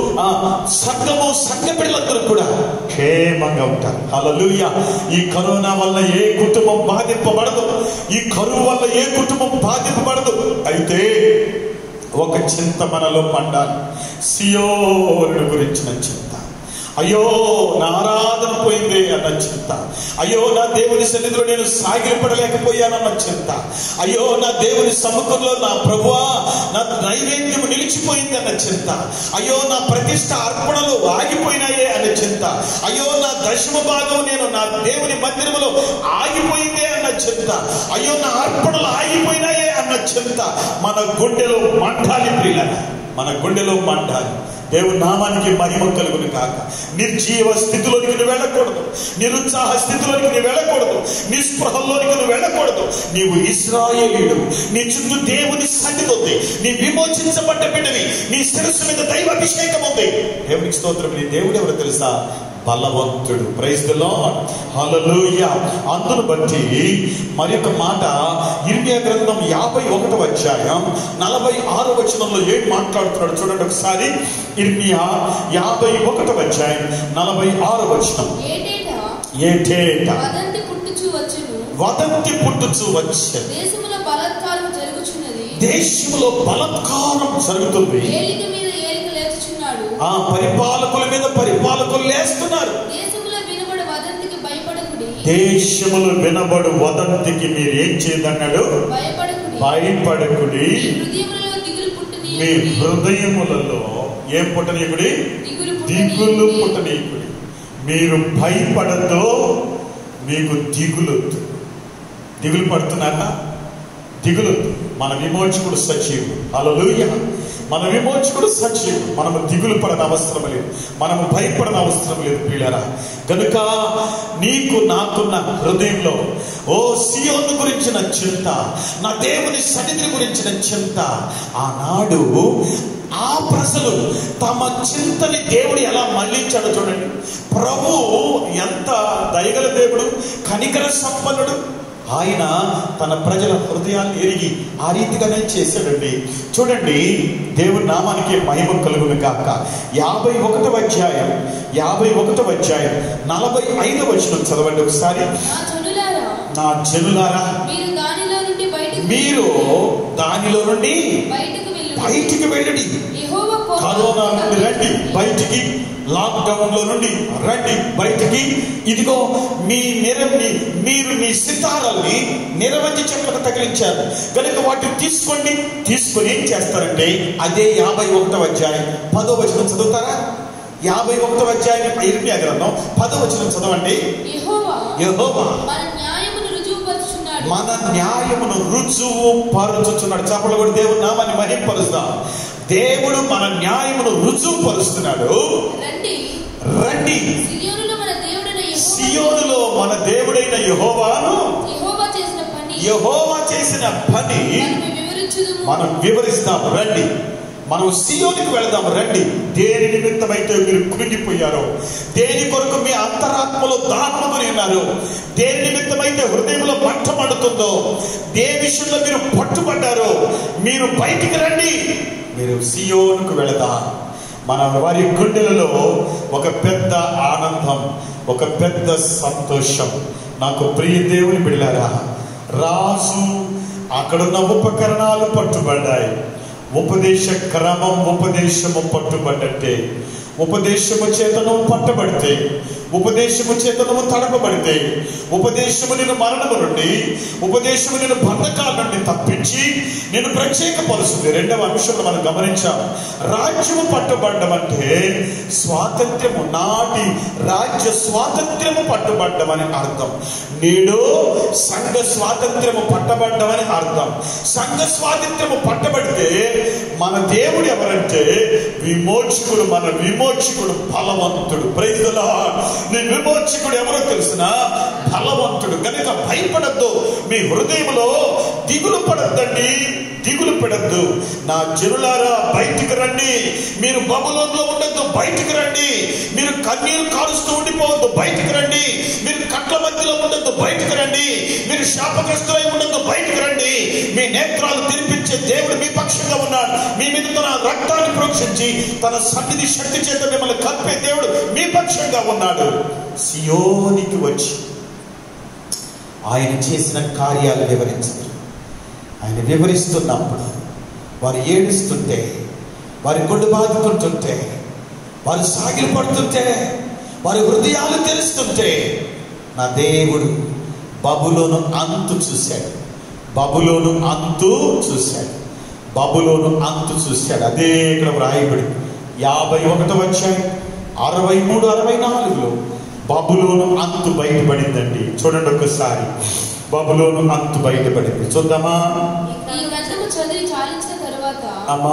సంఘ పిల్లలందరూ కూడా క్షేమంగా ఉంటారు. హల్లెలూయా. ఈ కరోనా వల్ల ఏ కుటుంబం బాధింపబడదు, ఈ కరువు వల్ల ఏ కుటుంబం బాధింపబడదు. అయితే ఒక చింత మనలో పండాలి. సియోను గురించిన చింత. అయ్యో, నా ఆరాధన పోయిందే అన్న చింత. అయ్యో, నా దేవుని సన్నిధిలో నేను సాగిలపడలేకపోయానన్న చింత. అయ్యో, నా దేవుని సముఖంలో నా ప్రభువా నా నైవేద్యం నిలిచిపోయింది అన్న చింత. అయ్యో, నా ప్రతిష్ట అర్పణలు ఆగిపోయినాయే అన్న చింత. అయ్యో, నా దశమ భాగం నేను నా దేవుని మందిరంలో ఆగిపోయిందే అన్న చింత. అయ్యో, నా అర్పణలు ఆగిపోయినాయే అన్న చింత మన గుండెలో మండాలి. ప్రియులారా, మన గుండెలో మండాలి. దేవుని నామానికి మహిమ కలుగును కాక. నిర్జీవ స్థితిలోనికి నువ్వు వెళ్ళకూడదు, నిరుత్సాహ స్థితిలోనికి నువ్వు వెళ్ళకూడదు, నిస్పృహల్లోనికి నువ్వు వెళ్ళకూడదు. నీవు ఇశ్రాయేలీయుడు, నీ చుట్టూ దేవుని సన్నిధి ఉంది, నీ విమోచించబడ్డ బిడ్డవి, నీ శిరస్సు మీద దైవ అభిషేకం ఉంది. దేవునికి స్తోత్రం. నీ దేవుడు ఎవరో తెలుసా? బలవంతుడు. Praise the lord. హల్లెలూయా. అందును బట్టి మరి ఒక మాట ఇర్మియా గ్రంథం 51వ అధ్యాయం 46వ వచనంలో ఏం మాట్లాడుతున్నాడు చూడండి ఒకసారి. ఇర్మియా 51వ అధ్యాయం 46వ వచనం. ఏటేట వదంతి పుట్టుచు వచ్చును. వదంతి పుట్టుచు వచ్చెను. దేశములో బలాత్కారం జరుగుచున్నది. దేశంలో బలాత్కారం జరుగుతుంది. ఏలిక మీద ఏలిక లేచుచున్నాడు. ఆ పరిపాలకుల మీద పరిపాలకులు లేస్తున్నారు. దేశములో వినబడు వదంతికి భయపడకుడి. దేశములు వినబడు వదంతికి మీరు ఏం చేయదన్నాడు? భయపడకుడి. భయపడకుడి. మీ హృదయములలో దిగులు పుట్టనీయుడి. మీ హృదయములలో ఏం పుట్టనీయుడి? దిగులు పుట్టనీయుడి. మీరు భయపడద్దు, మీకు దిగులొద్దు. దిగులు పడుతున్నారా? దిగులొద్దు. మన విమోచకుడు సజీవుడు. హల్లెలూయా. మన విమోచకుడు సజీవుడు. మనము దిగులు పడన అవసరం లేదు, మనము భయపడన అవసరం లేదు ప్రియులారా. కనుక నీకు నాకున్న హృదయంలో ఓ సియోను గురించిన చింత, నా దేవుని సన్నిధి గురించిన చింత. ఆనాడు ఆ ప్రజలు తమ చింతని దేవుడు ఎలా మళ్ళించాడు చూడండి. ప్రభు ఎంత దయగల దేవుడు, కనికర సంపన్నుడు. ఆయన తన ప్రజల హృదయాన్ని ఎరిగి ఆ రీతిగానే చేశాడండి. చూడండి, దేవుని నామానికి మహిమ కలుగును గాక. 51వ అధ్యాయం 45వ వచనం చదవండి ఒకసారి. నా జనులారా, మీరు దానిలో నుండి బయటికి వెళ్ళండి. కరోనా నుండి రండి బయటికి, లాక్డౌన్ లో నుండి రండి బయటికి. ఇదిగో మీరు మీ సితారాల్ని నిరవధి చెట్లకు తగిలించారు కనుక వాటిని తీసుకొని ఏం చేస్తారంటే, అదే 51వ అధ్యాయం 10వ వచనం చదువుతారా? 51వ అధ్యాయం ఇర్మియా గ్రంథం 10వ వచనం చదవండి. యెహోవా మన న్యాయమును రుజువు పరుచుచున్నాడు. చప్పట్లు కొట్టి దేవుని నామాన్ని మహింపరుస్తాం. దేవుడు మన న్యాయమును రుజువు పరుస్తున్నాడు. రండి, సియోనులో మన దేవుడైన యెహోవాను, యెహోవా చేసిన పని మనం వివరిస్తాం. రండి, మనం సియోనుకు వెళదాం. రండి. దేని నిమిత్తమైతే మీరు కృంగిపోయారో, దేని కొరకు మీ అంతరాత్మలో దాహముని ఉన్నారు, దేని నిమిత్తమైతే హృదయంలో మంటమండుతుందో, ఏ విషయంలో మీరు పట్టుబడ్డారో, మీరు బయటికి రండి. మీరు సియోనుకు వెళదాం. మన వారి గుండెలలో ఒక పెద్ద ఆనందం, ఒక పెద్ద సంతోషం. నాకు ప్రియ దేవుని బిడ్డలారా, రాజు అక్కడున్న ఉపకరణాలు పట్టుబడ్డాయి. ఉపదేశ క్రమం, ఉపదేశము పట్టుబడ్డట్టే. ఉపదేశము చేతను పట్టబడితే, ఉపదేశము చేతను తడపబడితే, ఉపదేశము నిన్ను మరణము నుండి, ఉపదేశము నిన్ను బంధకాల నుండి తప్పించి నేను ప్రత్యేకపరుస్తుంది. రెండవ అంశంలో మనం గమనించాం. రాజ్యము పట్టుబడ్డం అంటే స్వాతంత్ర్యము, నాటి రాజ్య స్వాతంత్ర్యము పట్టుబడ్డం అని అర్థం. నేడు సంఘ స్వాతంత్ర్యము పట్టబడ్డం అని అర్థం. సంఘ స్వాతంత్ర్యము పట్టబడితే మన దేవుడు ఎవరంటే విమోచకుడు. మన విమోచకుడు బలవంతుడు. Praise the lord. నీ విమోచకుడు ఎవరో తెలిసిన బలవంతుడు. కనుక భయపడద్దు. మీ హృదయంలో దిగులు పడద్దండి, దిగులు పడద్దు. నా జనులారా బయటికి రండి. మీరు బబులోనులో ఉండొద్దు, బయటికి రండి. మీరు కన్నీరు కారుస్తూ ఉండిపోవద్దు, బయటికి రండి. మీరు కట్ల మధ్యలో ఉండొద్దు, బయటికి రండి. మీరు శాపగ్రస్తులై ఉండొద్దు, బయటికి రండి. మీ నేత్రాలు తెరిపించే దేవుడు మీ పక్షంగా ఉన్నాడు. మీ మీద తన రక్తాన్ని ప్రోక్షించి తన సన్నిధి శక్తి చేత మిమ్మల్ని కప్పే దేవుడు మీ పక్షంగా ఉన్నాడు. సియోనికి వచ్చి ఆయన చేసిన కార్యాలు వివరించారు. ఆయన వివరిస్తున్నప్పుడు వారు ఏడుస్తుంటే, వారి గుండె బాదుకుంటుంటే, వారు సాగిలు పడుతుంటే, వారి హృదయాలు తెలుస్తుంటే, నా దేవుడు బబులోను అంతు చూశాడు. బబులోను అంతు చూశాడు. బబులోను అంతు చూశాడు. అదే ఇక్కడ వ్రాయబడి 51వ అధ్యాయం 63, 64లో బబులోను అంతు బయటపడిందండి. చూడండి ఒకసారి. బబులోను అంతు బయటపడింది. చూద్దామా? అమ్మా,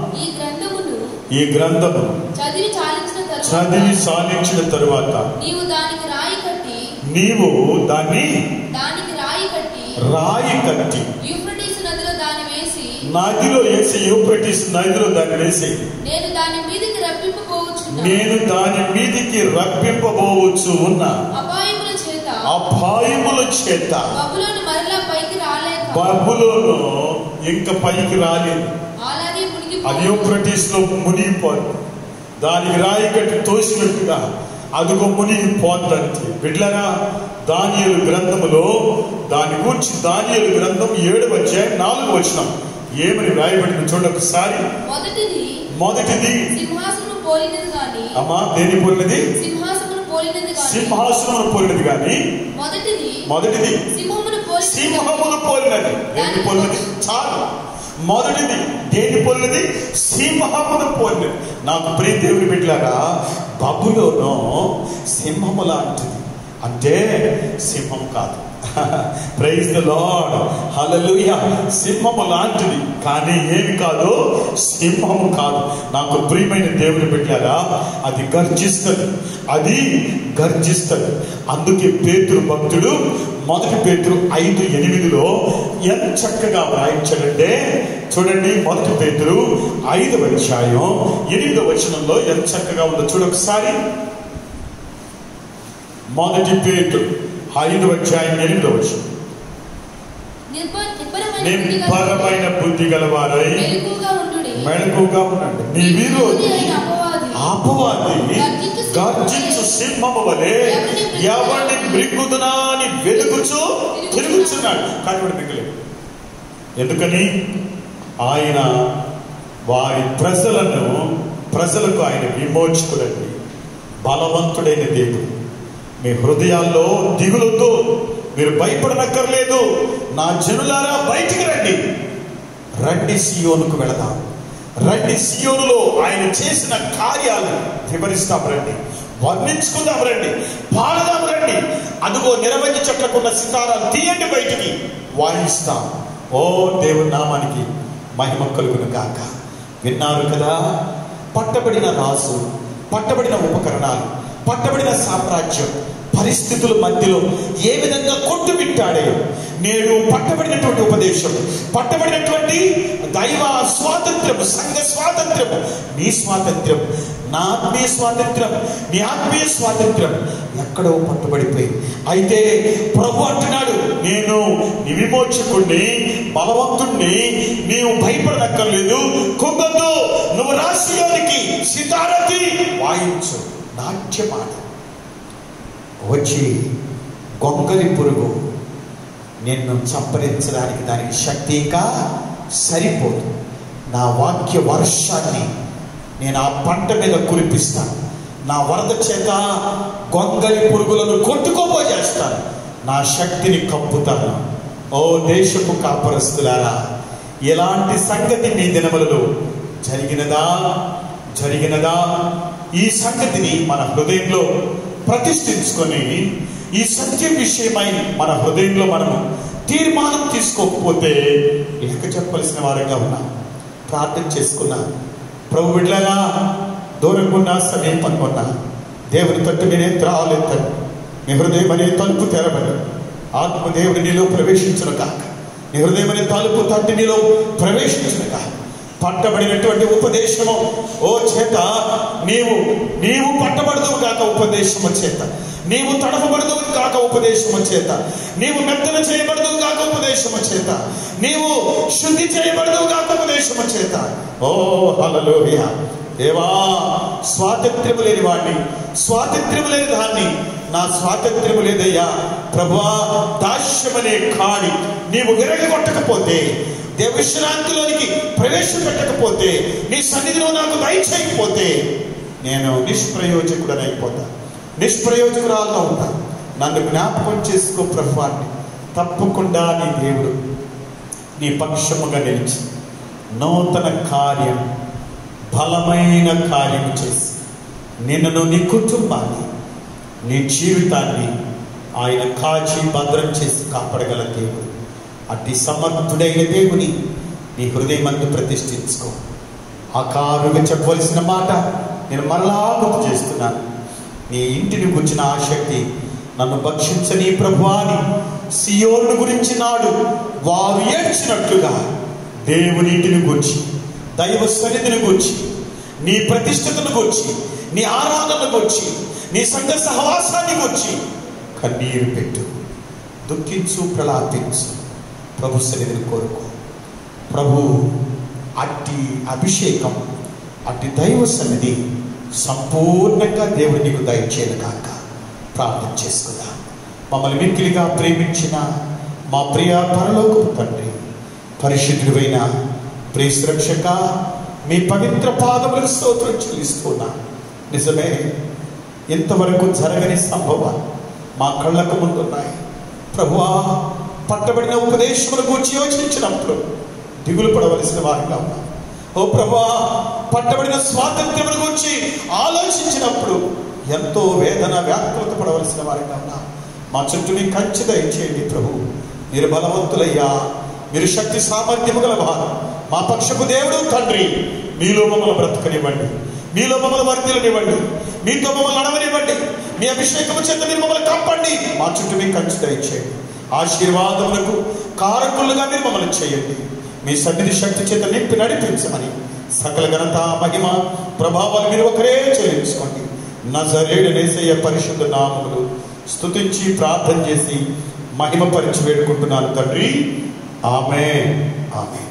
ఈ గ్రంథము చదివి చాలించిన తరువాత నీవు దాన్ని రాయి కట్టి నదిలో వేసి, యూఫ్రటీస్ నదిలో దాన్ని వేసి, నేను దాని మీదికి రప్పింపబోవచ్చు ఉన్న అపాయముల చేత బబులోను ఇంకా పైకి రాలేదు. అది యూఫ్రటీస్ లో మునిగిపోదు. దానికి రాయి కట్టి తోసినట్టుగా అదుగో మునిగిపోద్దంటే. బిడ్డలారా, దానియేలు గ్రంథములో దాని గురించి దానియేలు గ్రంథం 7వ అధ్యాయం 4వ వచనం ఏమని రాయబడింది చూడండి ఒకసారి. మొదటిది సింహాసనము పోలినది గాని. అమ్మా, దేని పోలినది? సింహాసనము పోలినది గాని. సింహాసనము పోలినది గాని. మొదటిది సింహమును పోలినది. దేని పోలినది? చాలు. మొదటిది దేని పోలినది? సింహమును పోలినది. నాకు ప్రియ దేవుని బిడ్డలారా, బబులోను సింహము లాంటిది. అంటే సింహం కాదు. Praise the lord, hallelujah. సింహము లాంటిది కానీ ఏమి కాదు, సింహము కాదు. నాకు ప్రియమైన దేవుని బిడ్డలారా, అది గర్జిస్తుంది. అందుకే పేతురు భక్తుడు 1 పేతురు 5:8 ఎంత చక్కగా వ్రాయించాడంటే చూడండి. 1 పేతురు 5వ అధ్యాయం 8వ వచనంలో ఎంత చక్కగా ఉందో చూడొకసారి. 1 పేతురు 5వ అధ్యాయం 8వ వచనం. నిబ్బరమైన బుద్ధి గలవారై మెలకుగా ఉండండి. మీ విరోధి అపవాది గర్జించు సింహము వలె ఎవరిని మృంగుదునా అని వెలుగుచూ తిరుగుతున్నాడు. కానీ వాడు మిగలేదు. ఎందుకని? ఆయన వారి ప్రజలకు ఆయన విమోచకుడండి, బలవంతుడైన దేవుడు. మీ హృదయాల్లో దిగులుతో మీరు భయపడనక్కర్లేదు. నా జనులారా, బయటికి రండి, సియోనుకు వెళదాం. రండి, సియోనులో ఆయన చేసిన కార్యాలు వివరిస్తాం రండి, వర్ణించుకుందాం రండి, పాడదాం రండి. అదుగో నిరవధి చెట్లకున్న సితారాలు తీయండి, బయటికి వాయిస్తాం. ఓ దేవుని నామానికి మహిమ కలుగును గాక. విన్నారు కదా, పట్టబడిన రాజు, పట్టబడిన ఉపకరణాలు, పట్టబడిన సామ్రాజ్యం పరిస్థితుల మధ్యలో ఏ విధంగా కొట్టుమిట్టాడే. నేడు పట్టబడినటువంటి ఉపదేశం, పట్టబడినటువంటి దైవ స్వాతంత్ర్యం, సంఘ స్వాతంత్ర్యం, నీ స్వాతంత్ర్యం, నా ఆత్మీయ స్వాతంత్ర్యం, నీ ఆత్మీయ స్వాతంత్ర్యం ఎక్కడో పట్టుబడిపోయింది. అయితే ప్రభు అంటున్నాడు, నేను నీ విమోచకుణ్ణి, బలవంతుణ్ణి, నీవు భయపడనక్కర్లేదు, కుంగొద్దు, నువ్వు రాసియోనికి సితారతి వాయించు, నాట్యమాడు. వచ్చి గొంగలి పురుగు నిన్ను చంపరించడానికి దానికి శక్తి ఇంకా సరిపోదు. నా వాక్య వర్షాన్ని నేను ఆ పంట మీద కురిపిస్తాను. నా వరద చేత గొంగలి పురుగులను కొట్టుకోబోజేస్తాను. నా శక్తిని కప్పుతాను. ఓ దేశపు కాపరస్తులారా, ఎలాంటి సంగతి మీ దినములలో జరిగినదా? ఈ సంగతిని మన హృదయంలో ప్రతిష్ఠించుకొని, ఈ సత్యం విషయమై మన హృదయంలో మనము తీర్మానం తీసుకోకపోతే లెక్క చెప్పవలసిన వారిగా ఉన్నాం. ప్రార్థన చేసుకున్నా. ప్రభు బిడ్డలారా, దూరంగా ఉన్నా, సమీపంగా ఉన్నా, దేవుని తట్టు నేనే త్రావలెత్తండి. నీ హృదయం అనే తలుపు తెరబడి ఆత్మదేవుడి నీలో ప్రవేశించును కాక. నీ హృదయం అనే తలుపు తట్టి నీలో ప్రవేశించును కాక. పట్టబడినటువంటి ఉపదేశము ఓ చేత నీవు పట్టబడదువు కాక ఉపదేశము చేత, నీవు తడపబడదువు కాక ఉపదేశము చేత, నీవు మెత్తన చేయబడదువు కాక ఉపదేశము చేత, నీవు శుద్ధి చేయబడదువు కాక ఉపదేశము చేత. ఓ హల్లెలూయా. దేవా, స్వాతంత్ర్యము లేని వాడిని, స్వాతంత్ర్యము లేని దాన్ని, నా స్వాతంత్ర్యము లేదయ్యా ప్రభువా. దాస్యమనే కాడి నీవు విరగొట్టకపోతే, దేవవిశ్రాంతిలోనికి ప్రవేశపెట్టకపోతే, నీ సన్నిధిలో నాకు దయచేయకపోతే నేను నిష్ప్రయోజకుడనైపోతా, నిష్ప్రయోజకురాల్లో ఉంటా. నన్ను జ్ఞాపకం చేసుకో ప్రభువాన్ని. తప్పకుండా నీ దేవుడు నీ పక్షముగా నిలిచి నూతన కార్యం, బలమైన కార్యం చేసి నిన్ను, నీ కుటుంబాన్ని, నీ జీవితాన్ని ఆయన కాచి భద్రం చేసి కాపాడగల దేవుడు. అట్టి సమర్థుడైన దేవుని నీ హృదయమందు ప్రతిష్ఠించుకో. ఆకారుగా చెప్పవలసిన మాట నేను మరలా గుర్తు చేస్తున్నాను. నీ ఇంటిని గురించిన ఆసక్తి నన్ను భక్షించని ప్రభువాని. సియోను గురించి నాడు వారు ఏడ్చినట్లుగా దేవుని ఇంటిని గురించి, దైవ సన్నిధిని గురించి, నీ ప్రతిష్టతను గురించి, నీ ఆరాధనను గురించి, నీ సంఘ సహవాసాన్ని గురించి కన్నీరు పెట్టు, దుఃఖించు, ప్రలాపించు. ప్రభు సన్నిధిని కోరుకో. ప్రభు అట్టి అభిషేకం, అట్టి దైవ సన్నిధి సంపూర్ణంగా దేవుడు నీకు దయచేయను కాక. ప్రార్థన చేసుకుందాం. మమ్మల్ని మిక్కిలిగా ప్రేమించిన మా ప్రియ పరలోకపు తండ్రి, పరిశుద్ధుడైన ప్రియ సురక్షక, మీ పవిత్ర పాదములకు స్తోత్రం చెల్లిస్తున్నా. నిజమే, ఇంతవరకు జరగని సంభవాలు మా కళ్ళకు ముందున్నాయి ప్రభువా. పట్టబడిన ఉపదేశముల గురించి యోచించినప్పుడు దిగులు పడవలసిన వారిగా ఉన్నాం. ఓ ప్రభువా, పట్టబడిన స్వాతంత్ర్యముల గురించి ఆలోచించినప్పుడు ఎంతో వేదన వ్యాకులత పడవలసిన వారిగా ఉన్నాం. మా చుట్టూ మీ కంచె దయచేయండి ప్రభు. మీరు బలవంతులయ్యా, మీరు శక్తి సామర్థ్యము గల వారు, మా పక్షపు దేవుడు తండ్రి. మీలో మమ్మల్ని బ్రతకనివ్వండి, మీలో మమ్మల్ని వర్ధిల్లనివ్వండి, మీతో మమ్మల్ని నడవనివ్వండి. మీ అభిషేకము చేత మీరు మమ్మల్ని కప్పండి. మా చుట్టూ మీ కంచె దయచేయండి. ఆశీర్వాదములకు కారకులుగా మీరు మమ్మల్ని చేయండి. మీ సన్నిధి శక్తి చేత నింపి నడిపించమని సకల ఘనత మహిమ ప్రభావాలు మీరు ఒకరే చెల్లించుకోండి. నజరేయుడు యేసయ్య పరిశుద్ధ నామములు స్తుతించి ప్రార్థన చేసి మహిమపరిచి వేడుకుంటున్నాను తండ్రి. ఆమేన్, ఆమేన్.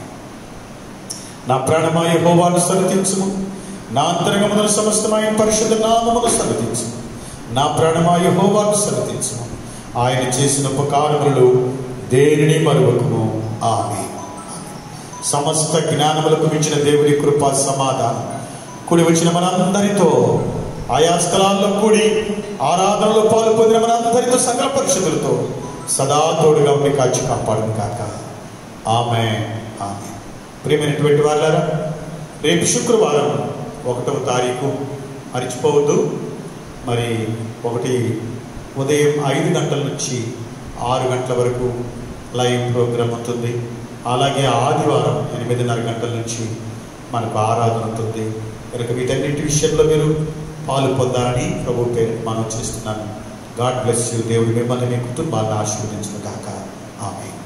నా ప్రాణమా యెహోవాను స్తుతించుము, నా అంతరంగమున సమస్తమైన పరిశుద్ధ నామమును స్తుతించుము. నా ప్రాణమా యెహోవాను స్తుతించుము, ఆయన చేసిన ఉపకారములు దేనిని మరువకుము. ఆమేన్. సమస్త జ్ఞానములకు మించిన దేవుని కృప సమాధానం కూడి వచ్చిన మనందరితో, ఆయా స్థలాల్లో కూడి ఆరాధనలో పాలు పొందిన మనందరితో, సకల పరిశుద్ధులతో సదా తోడుగా ఉండి కాచి కాపాడును కాక. ఆమేన్, ఆమేన్. ప్రియమైనటువంటి వాళ్ళారా, రేపు శుక్రవారం 1వ తారీఖు మరిచిపోవద్దు. మరి 1 ఉదయం 5 గంటల నుంచి 6 గంటల వరకు లైవ్ ప్రోగ్రాం ఉంటుంది. అలాగే ఆదివారం 8:30 గంటల నుంచి మనకు ఆరాధన ఉంటుంది. కనుక వీటన్నిటి విషయంలో మీరు పాలు పొందాలని ప్రభు పేరు మనం చేస్తున్నాను. God bless you. దేవుడు మిమ్మల్ని మీ కుటుంబాలను ఆశీర్వదించును గాక. ఆమేన్.